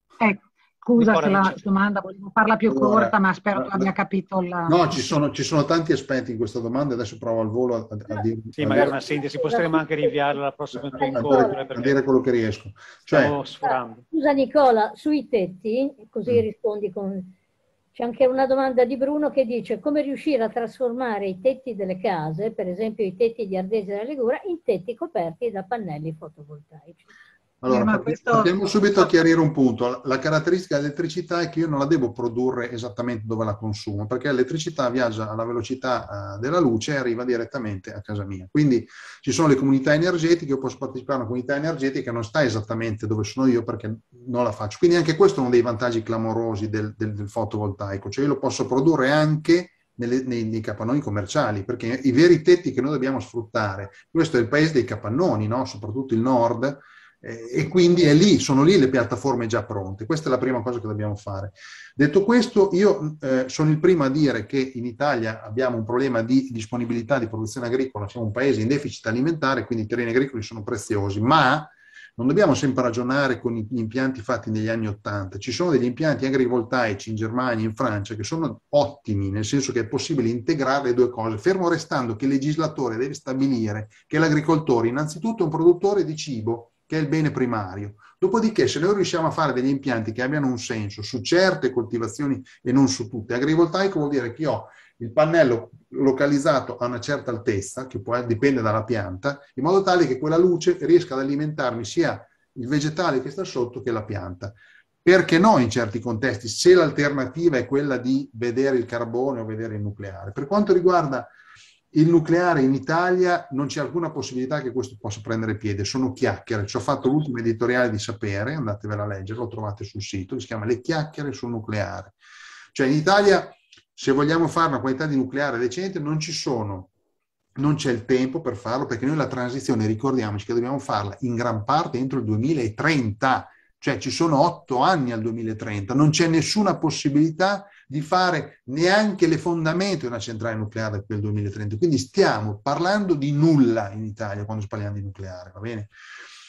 Scusa se la domanda, volevo farla più corta, ma spero tu abbia capito la... No, ci sono tanti aspetti in questa domanda, adesso provo al volo a dire... Sì, magari una sintesi, potremmo anche rinviarla alla prossima incontro. A dire quello che riesco. Stiamo sforando. Scusa Nicola, sui tetti, così rispondi con... C'è anche una domanda di Bruno che dice come riuscire a trasformare i tetti delle case, per esempio i tetti di Ardesi della Liguria, in tetti coperti da pannelli fotovoltaici. Allora, partiamo subito a chiarire un punto. La caratteristica dell'elettricità è che io non la devo produrre esattamente dove la consumo, perché l'elettricità viaggia alla velocità della luce e arriva direttamente a casa mia. Quindi ci sono le comunità energetiche, io posso partecipare a una comunità energetica che non sta esattamente dove sono io perché non la faccio. Quindi anche questo è uno dei vantaggi clamorosi del fotovoltaico, cioè io lo posso produrre anche nei capannoni commerciali, perché i veri tetti che noi dobbiamo sfruttare, questo è il paese dei capannoni, no? Soprattutto il nord, e quindi sono lì le piattaforme già pronte. Questa è la prima cosa che dobbiamo fare. Detto questo, io sono il primo a dire che in Italia abbiamo un problema di disponibilità di produzione agricola, siamo un paese in deficit alimentare, quindi i terreni agricoli sono preziosi, ma non dobbiamo sempre ragionare con gli impianti fatti negli anni '80. Ci sono degli impianti agrivoltaici in Germania, in Francia, che sono ottimi, nel senso che è possibile integrare le due cose, fermo restando che il legislatore deve stabilire che l'agricoltore innanzitutto è un produttore di cibo, che è il bene primario. Dopodiché, se noi riusciamo a fare degli impianti che abbiano un senso su certe coltivazioni e non su tutte, agrivoltaico vuol dire che io ho il pannello localizzato a una certa altezza, che dipende dalla pianta, in modo tale che quella luce riesca ad alimentarmi sia il vegetale che sta sotto che la pianta. Perché no in certi contesti, se l'alternativa è quella di vedere il carbone o vedere il nucleare. Per quanto riguarda il nucleare in Italia non c'è alcuna possibilità che questo possa prendere piede, sono chiacchiere. Ci ho fatto l'ultimo editoriale di Sapere, andatevela a leggere, lo trovate sul sito, si chiama Le chiacchiere sul nucleare. Cioè in Italia, se vogliamo fare una quantità di nucleare decente, non c'è il tempo per farlo, perché noi la transizione, ricordiamoci che dobbiamo farla in gran parte entro il 2030, cioè ci sono 8 anni al 2030, non c'è nessuna possibilità di fare neanche le fondamenta di una centrale nucleare da qui al 2030. Quindi stiamo parlando di nulla in Italia quando parliamo di nucleare, va bene?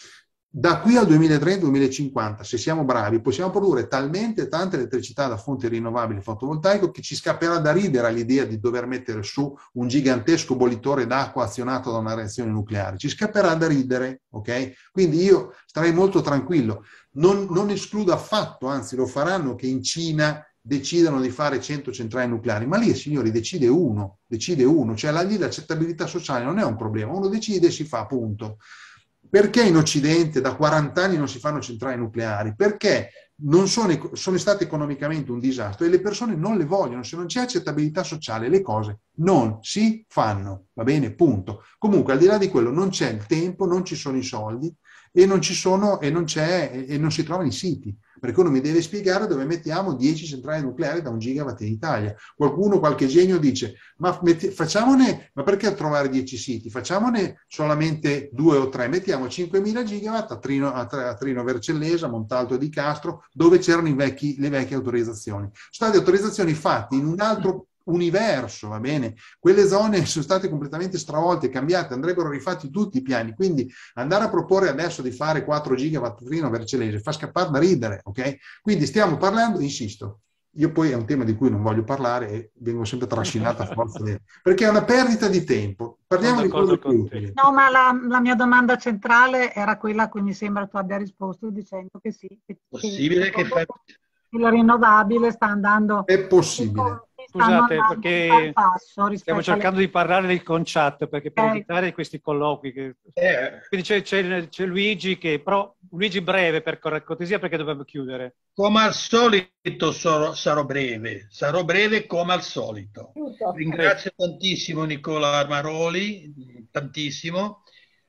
Da qui al 2030-2050, se siamo bravi, possiamo produrre talmente tanta elettricità da fonti rinnovabili fotovoltaico che ci scapperà da ridere all'idea di dover mettere su un gigantesco bollitore d'acqua azionato da una reazione nucleare. Ci scapperà da ridere, ok? Quindi io starei molto tranquillo. Non escludo affatto, anzi lo faranno, che in Cina decidano di fare 100 centrali nucleari, ma lì, signori, decide uno, cioè lì l'accettabilità sociale non è un problema, uno decide e si fa, punto. Perché in Occidente da 40 anni non si fanno centrali nucleari? Perché non sono state economicamente un disastro e le persone non le vogliono. Se non c'è accettabilità sociale, le cose non si fanno, va bene? Punto. Comunque, al di là di quello, non c'è il tempo, non ci sono i soldi e non ci sono e non si trovano i siti. Perché uno mi deve spiegare dove mettiamo 10 centrali nucleari da 1 gigawatt in Italia. Qualche genio dice, ma ma perché trovare 10 siti? Facciamone solamente 2 o 3, mettiamo 5.000 gigawatt a Trino Vercellese, a Montalto di Castro, dove c'erano le vecchie autorizzazioni. Sono state autorizzazioni fatte in un altro universo, va bene? Quelle zone sono state completamente stravolte, cambiate, andrebbero rifatti tutti i piani, quindi andare a proporre adesso di fare 4 gigawatt Trino Vercellese fa scappare da ridere, ok? Quindi stiamo parlando, insisto, io poi è un tema di cui non voglio parlare e vengo sempre trascinato a forza perché è una perdita di tempo. Parliamo di cose più utili. No, ma la mia domanda centrale era quella a cui mi sembra tu abbia risposto dicendo che sì, possibile che il rinnovabile sta andando. È possibile. Scusate, perché stiamo cercando di parlare del concetto, perché per evitare questi colloqui. Quindi c'è Luigi, Luigi breve per cortesia, perché dobbiamo chiudere. Come al solito sarò breve come al solito. Ringrazio tantissimo Nicola Armaroli, tantissimo.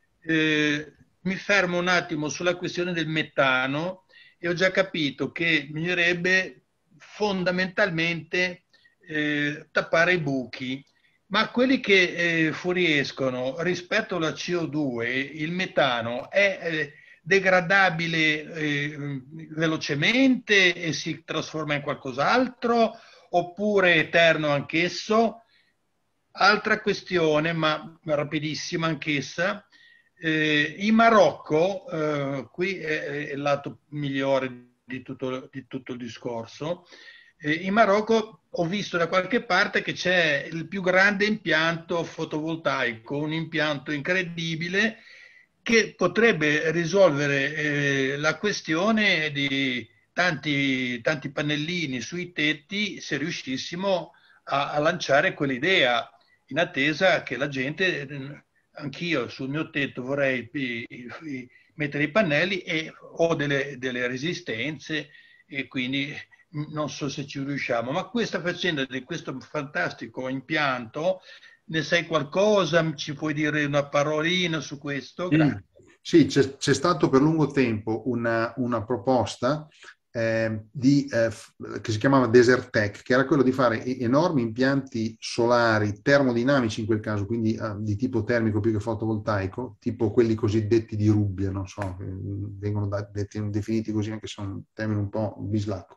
Mi fermo un attimo sulla questione del metano e ho già capito che bisognerebbe fondamentalmente tappare i buchi, ma quelli che fuoriescono rispetto alla CO2, il metano è degradabile velocemente e si trasforma in qualcos'altro oppure è eterno anch'esso? Altra questione, ma rapidissima anch'essa, in Marocco, qui è il lato migliore di tutto il discorso, in Marocco ho visto da qualche parte che c'è il più grande impianto fotovoltaico, un impianto incredibile che potrebbe risolvere la questione di tanti pannellini sui tetti se riuscissimo a lanciare quell'idea, in attesa che la gente, anch'io sul mio tetto vorrei mettere i pannelli e ho delle resistenze e quindi non so se ci riusciamo, ma questa faccenda di questo fantastico impianto, ne sai qualcosa? Ci puoi dire una parolina su questo? Grazie. Sì, c'è stato per lungo tempo una proposta che si chiamava Desertec, che era quello di fare enormi impianti solari termodinamici in quel caso, quindi di tipo termico più che fotovoltaico, tipo quelli cosiddetti di Rubbia, non so, vengono definiti così anche se è un termine un po' bislacco.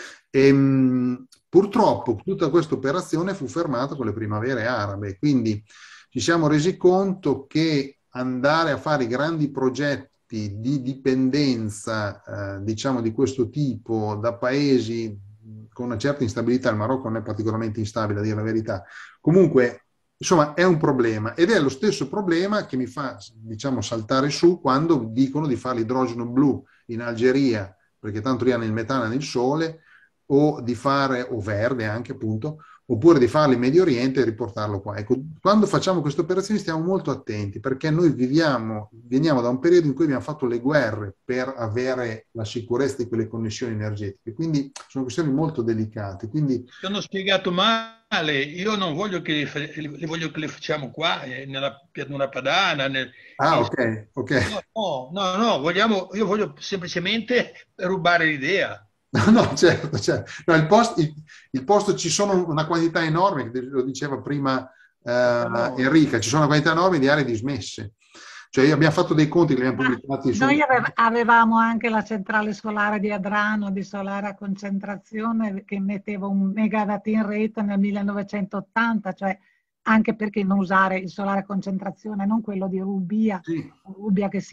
Purtroppo tutta questa operazione fu fermata con le primavere arabe, quindi ci siamo resi conto che andare a fare grandi progetti di dipendenza, diciamo, di questo tipo da paesi con una certa instabilità, il Marocco non è particolarmente instabile, a dire la verità, comunque, insomma, è un problema ed è lo stesso problema che mi fa, diciamo, saltare su quando dicono di fare l'idrogeno blu in Algeria, perché tanto lì hanno il metano e il sole, o verde anche appunto, oppure di farlo in Medio Oriente e riportarlo qua. Ecco, quando facciamo queste operazioni stiamo molto attenti perché noi veniamo da un periodo in cui abbiamo fatto le guerre per avere la sicurezza di quelle connessioni energetiche, quindi sono questioni molto delicate. Quindi sono spiegato male, io non voglio che voglio che le facciamo qua nella pianura padana. Ok. No, io voglio semplicemente rubare l'idea. No, certo. No, il posto ci sono una quantità enorme, lo diceva prima Enrica, ci sono una quantità enorme di aree dismesse. Cioè abbiamo fatto dei conti che li abbiamo pubblicati. Noi avevamo anche la centrale solare di Adrano, di solare a concentrazione, che metteva 1 megawatt in rete nel 1980, cioè anche perché non usare il solare a concentrazione, non quello di Rubbia, sì, Rubbia che sia,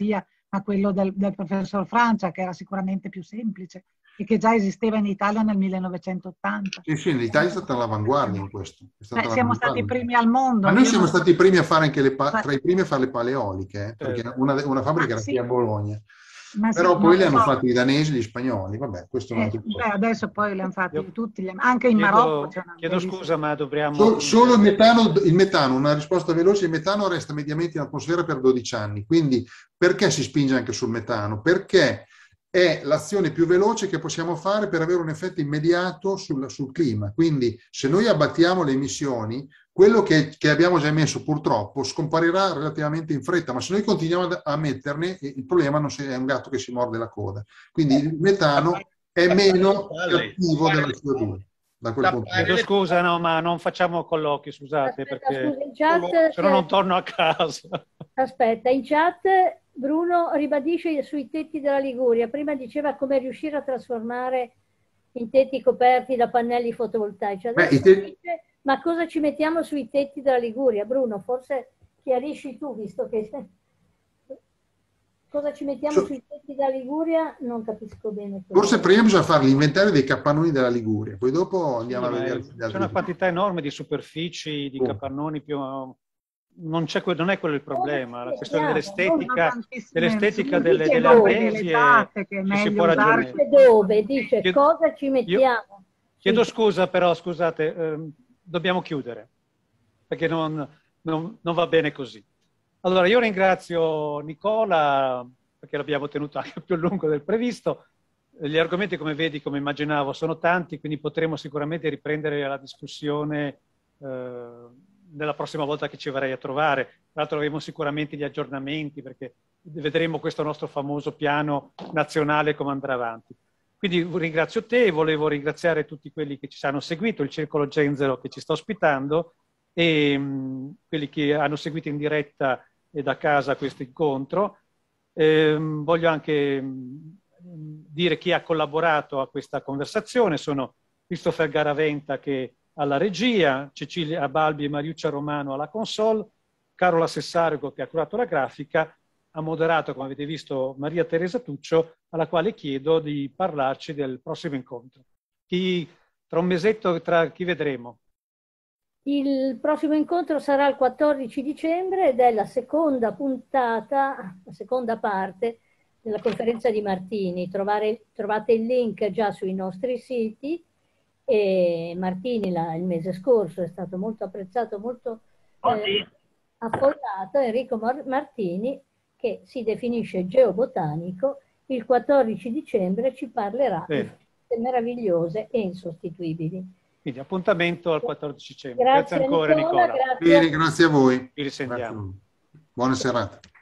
a quello del professor Francia, che era sicuramente più semplice e che già esisteva in Italia nel 1980. Sì, l'Italia è stata all'avanguardia in questo. È stata Siamo stati i primi al mondo. Ma noi siamo stati i primi a fare anche tra i primi a fare le paleoliche, perché una fabbrica era qui a Bologna. Però poi le hanno fatte i danesi, gli spagnoli, vabbè, questo è un altro po'. Adesso poi le hanno fatti tutti, anche in Marocco. Chiedo scusa, ma dobbiamo... Solo il metano, una risposta veloce, il metano resta mediamente in atmosfera per 12 anni, quindi perché si spinge anche sul metano? Perché è l'azione più veloce che possiamo fare per avere un effetto immediato sul clima. Quindi se noi abbattiamo le emissioni, quello che abbiamo già emesso purtroppo scomparirà relativamente in fretta, ma se noi continuiamo a metterne, il problema non è un gatto che si morde la coda. Quindi il metano è meno cattivo della CO2. Da quel punto di vista. Scusa, no, ma non facciamo colloqui, scusate, perché se no non torno a casa. Aspetta, in chat Bruno ribadisce sui tetti della Liguria. Prima diceva come riuscire a trasformare in tetti coperti da pannelli fotovoltaici. Adesso dice, ma cosa ci mettiamo sui tetti della Liguria? Bruno, forse chiarisci tu, visto che... Cosa ci mettiamo sui tetti della Liguria? Non capisco bene. Forse prima bisogna fare l'inventario dei capannoni della Liguria, poi dopo andiamo a vedere. C'è una quantità enorme di superfici, di capannoni più... Non è quello il problema, la questione dell'estetica delle arnesi ci si può ragionare. Dove? Dice cosa ci mettiamo? Chiedo scusa, però scusate, dobbiamo chiudere, perché non va bene così. Allora, io ringrazio Nicola, perché l'abbiamo tenuto anche più a lungo del previsto. Gli argomenti, come vedi, come immaginavo, sono tanti, quindi potremo sicuramente riprendere la discussione nella prossima volta che ci verrai a trovare. Tra l'altro avremo sicuramente gli aggiornamenti, perché vedremo questo nostro famoso piano nazionale come andrà avanti. Quindi ringrazio te, volevo ringraziare tutti quelli che ci hanno seguito, il Circolo Genzero che ci sta ospitando e quelli che hanno seguito in diretta e da casa questo incontro. Voglio anche dire chi ha collaborato a questa conversazione. Sono Christopher Garaventa che alla regia, Cecilia Balbi e Mariuccia Romano alla console, Carola Sessargo che ha curato la grafica, ha moderato, come avete visto, Maria Teresa Tuccio, alla quale chiedo di parlarci del prossimo incontro. Tra un mesetto, chi vedremo? Il prossimo incontro sarà il 14 dicembre ed è la seconda puntata, la seconda parte della conferenza di Martini. Trovate il link già sui nostri siti. E Martini il mese scorso è stato molto apprezzato, molto affollato. Enrico Martini, che si definisce geobotanico, il 14 dicembre ci parlerà di cose meravigliose e insostituibili. Quindi appuntamento al 14 dicembre. Grazie ancora Nicola. Bene, grazie a voi. Ci risentiamo. Buona serata.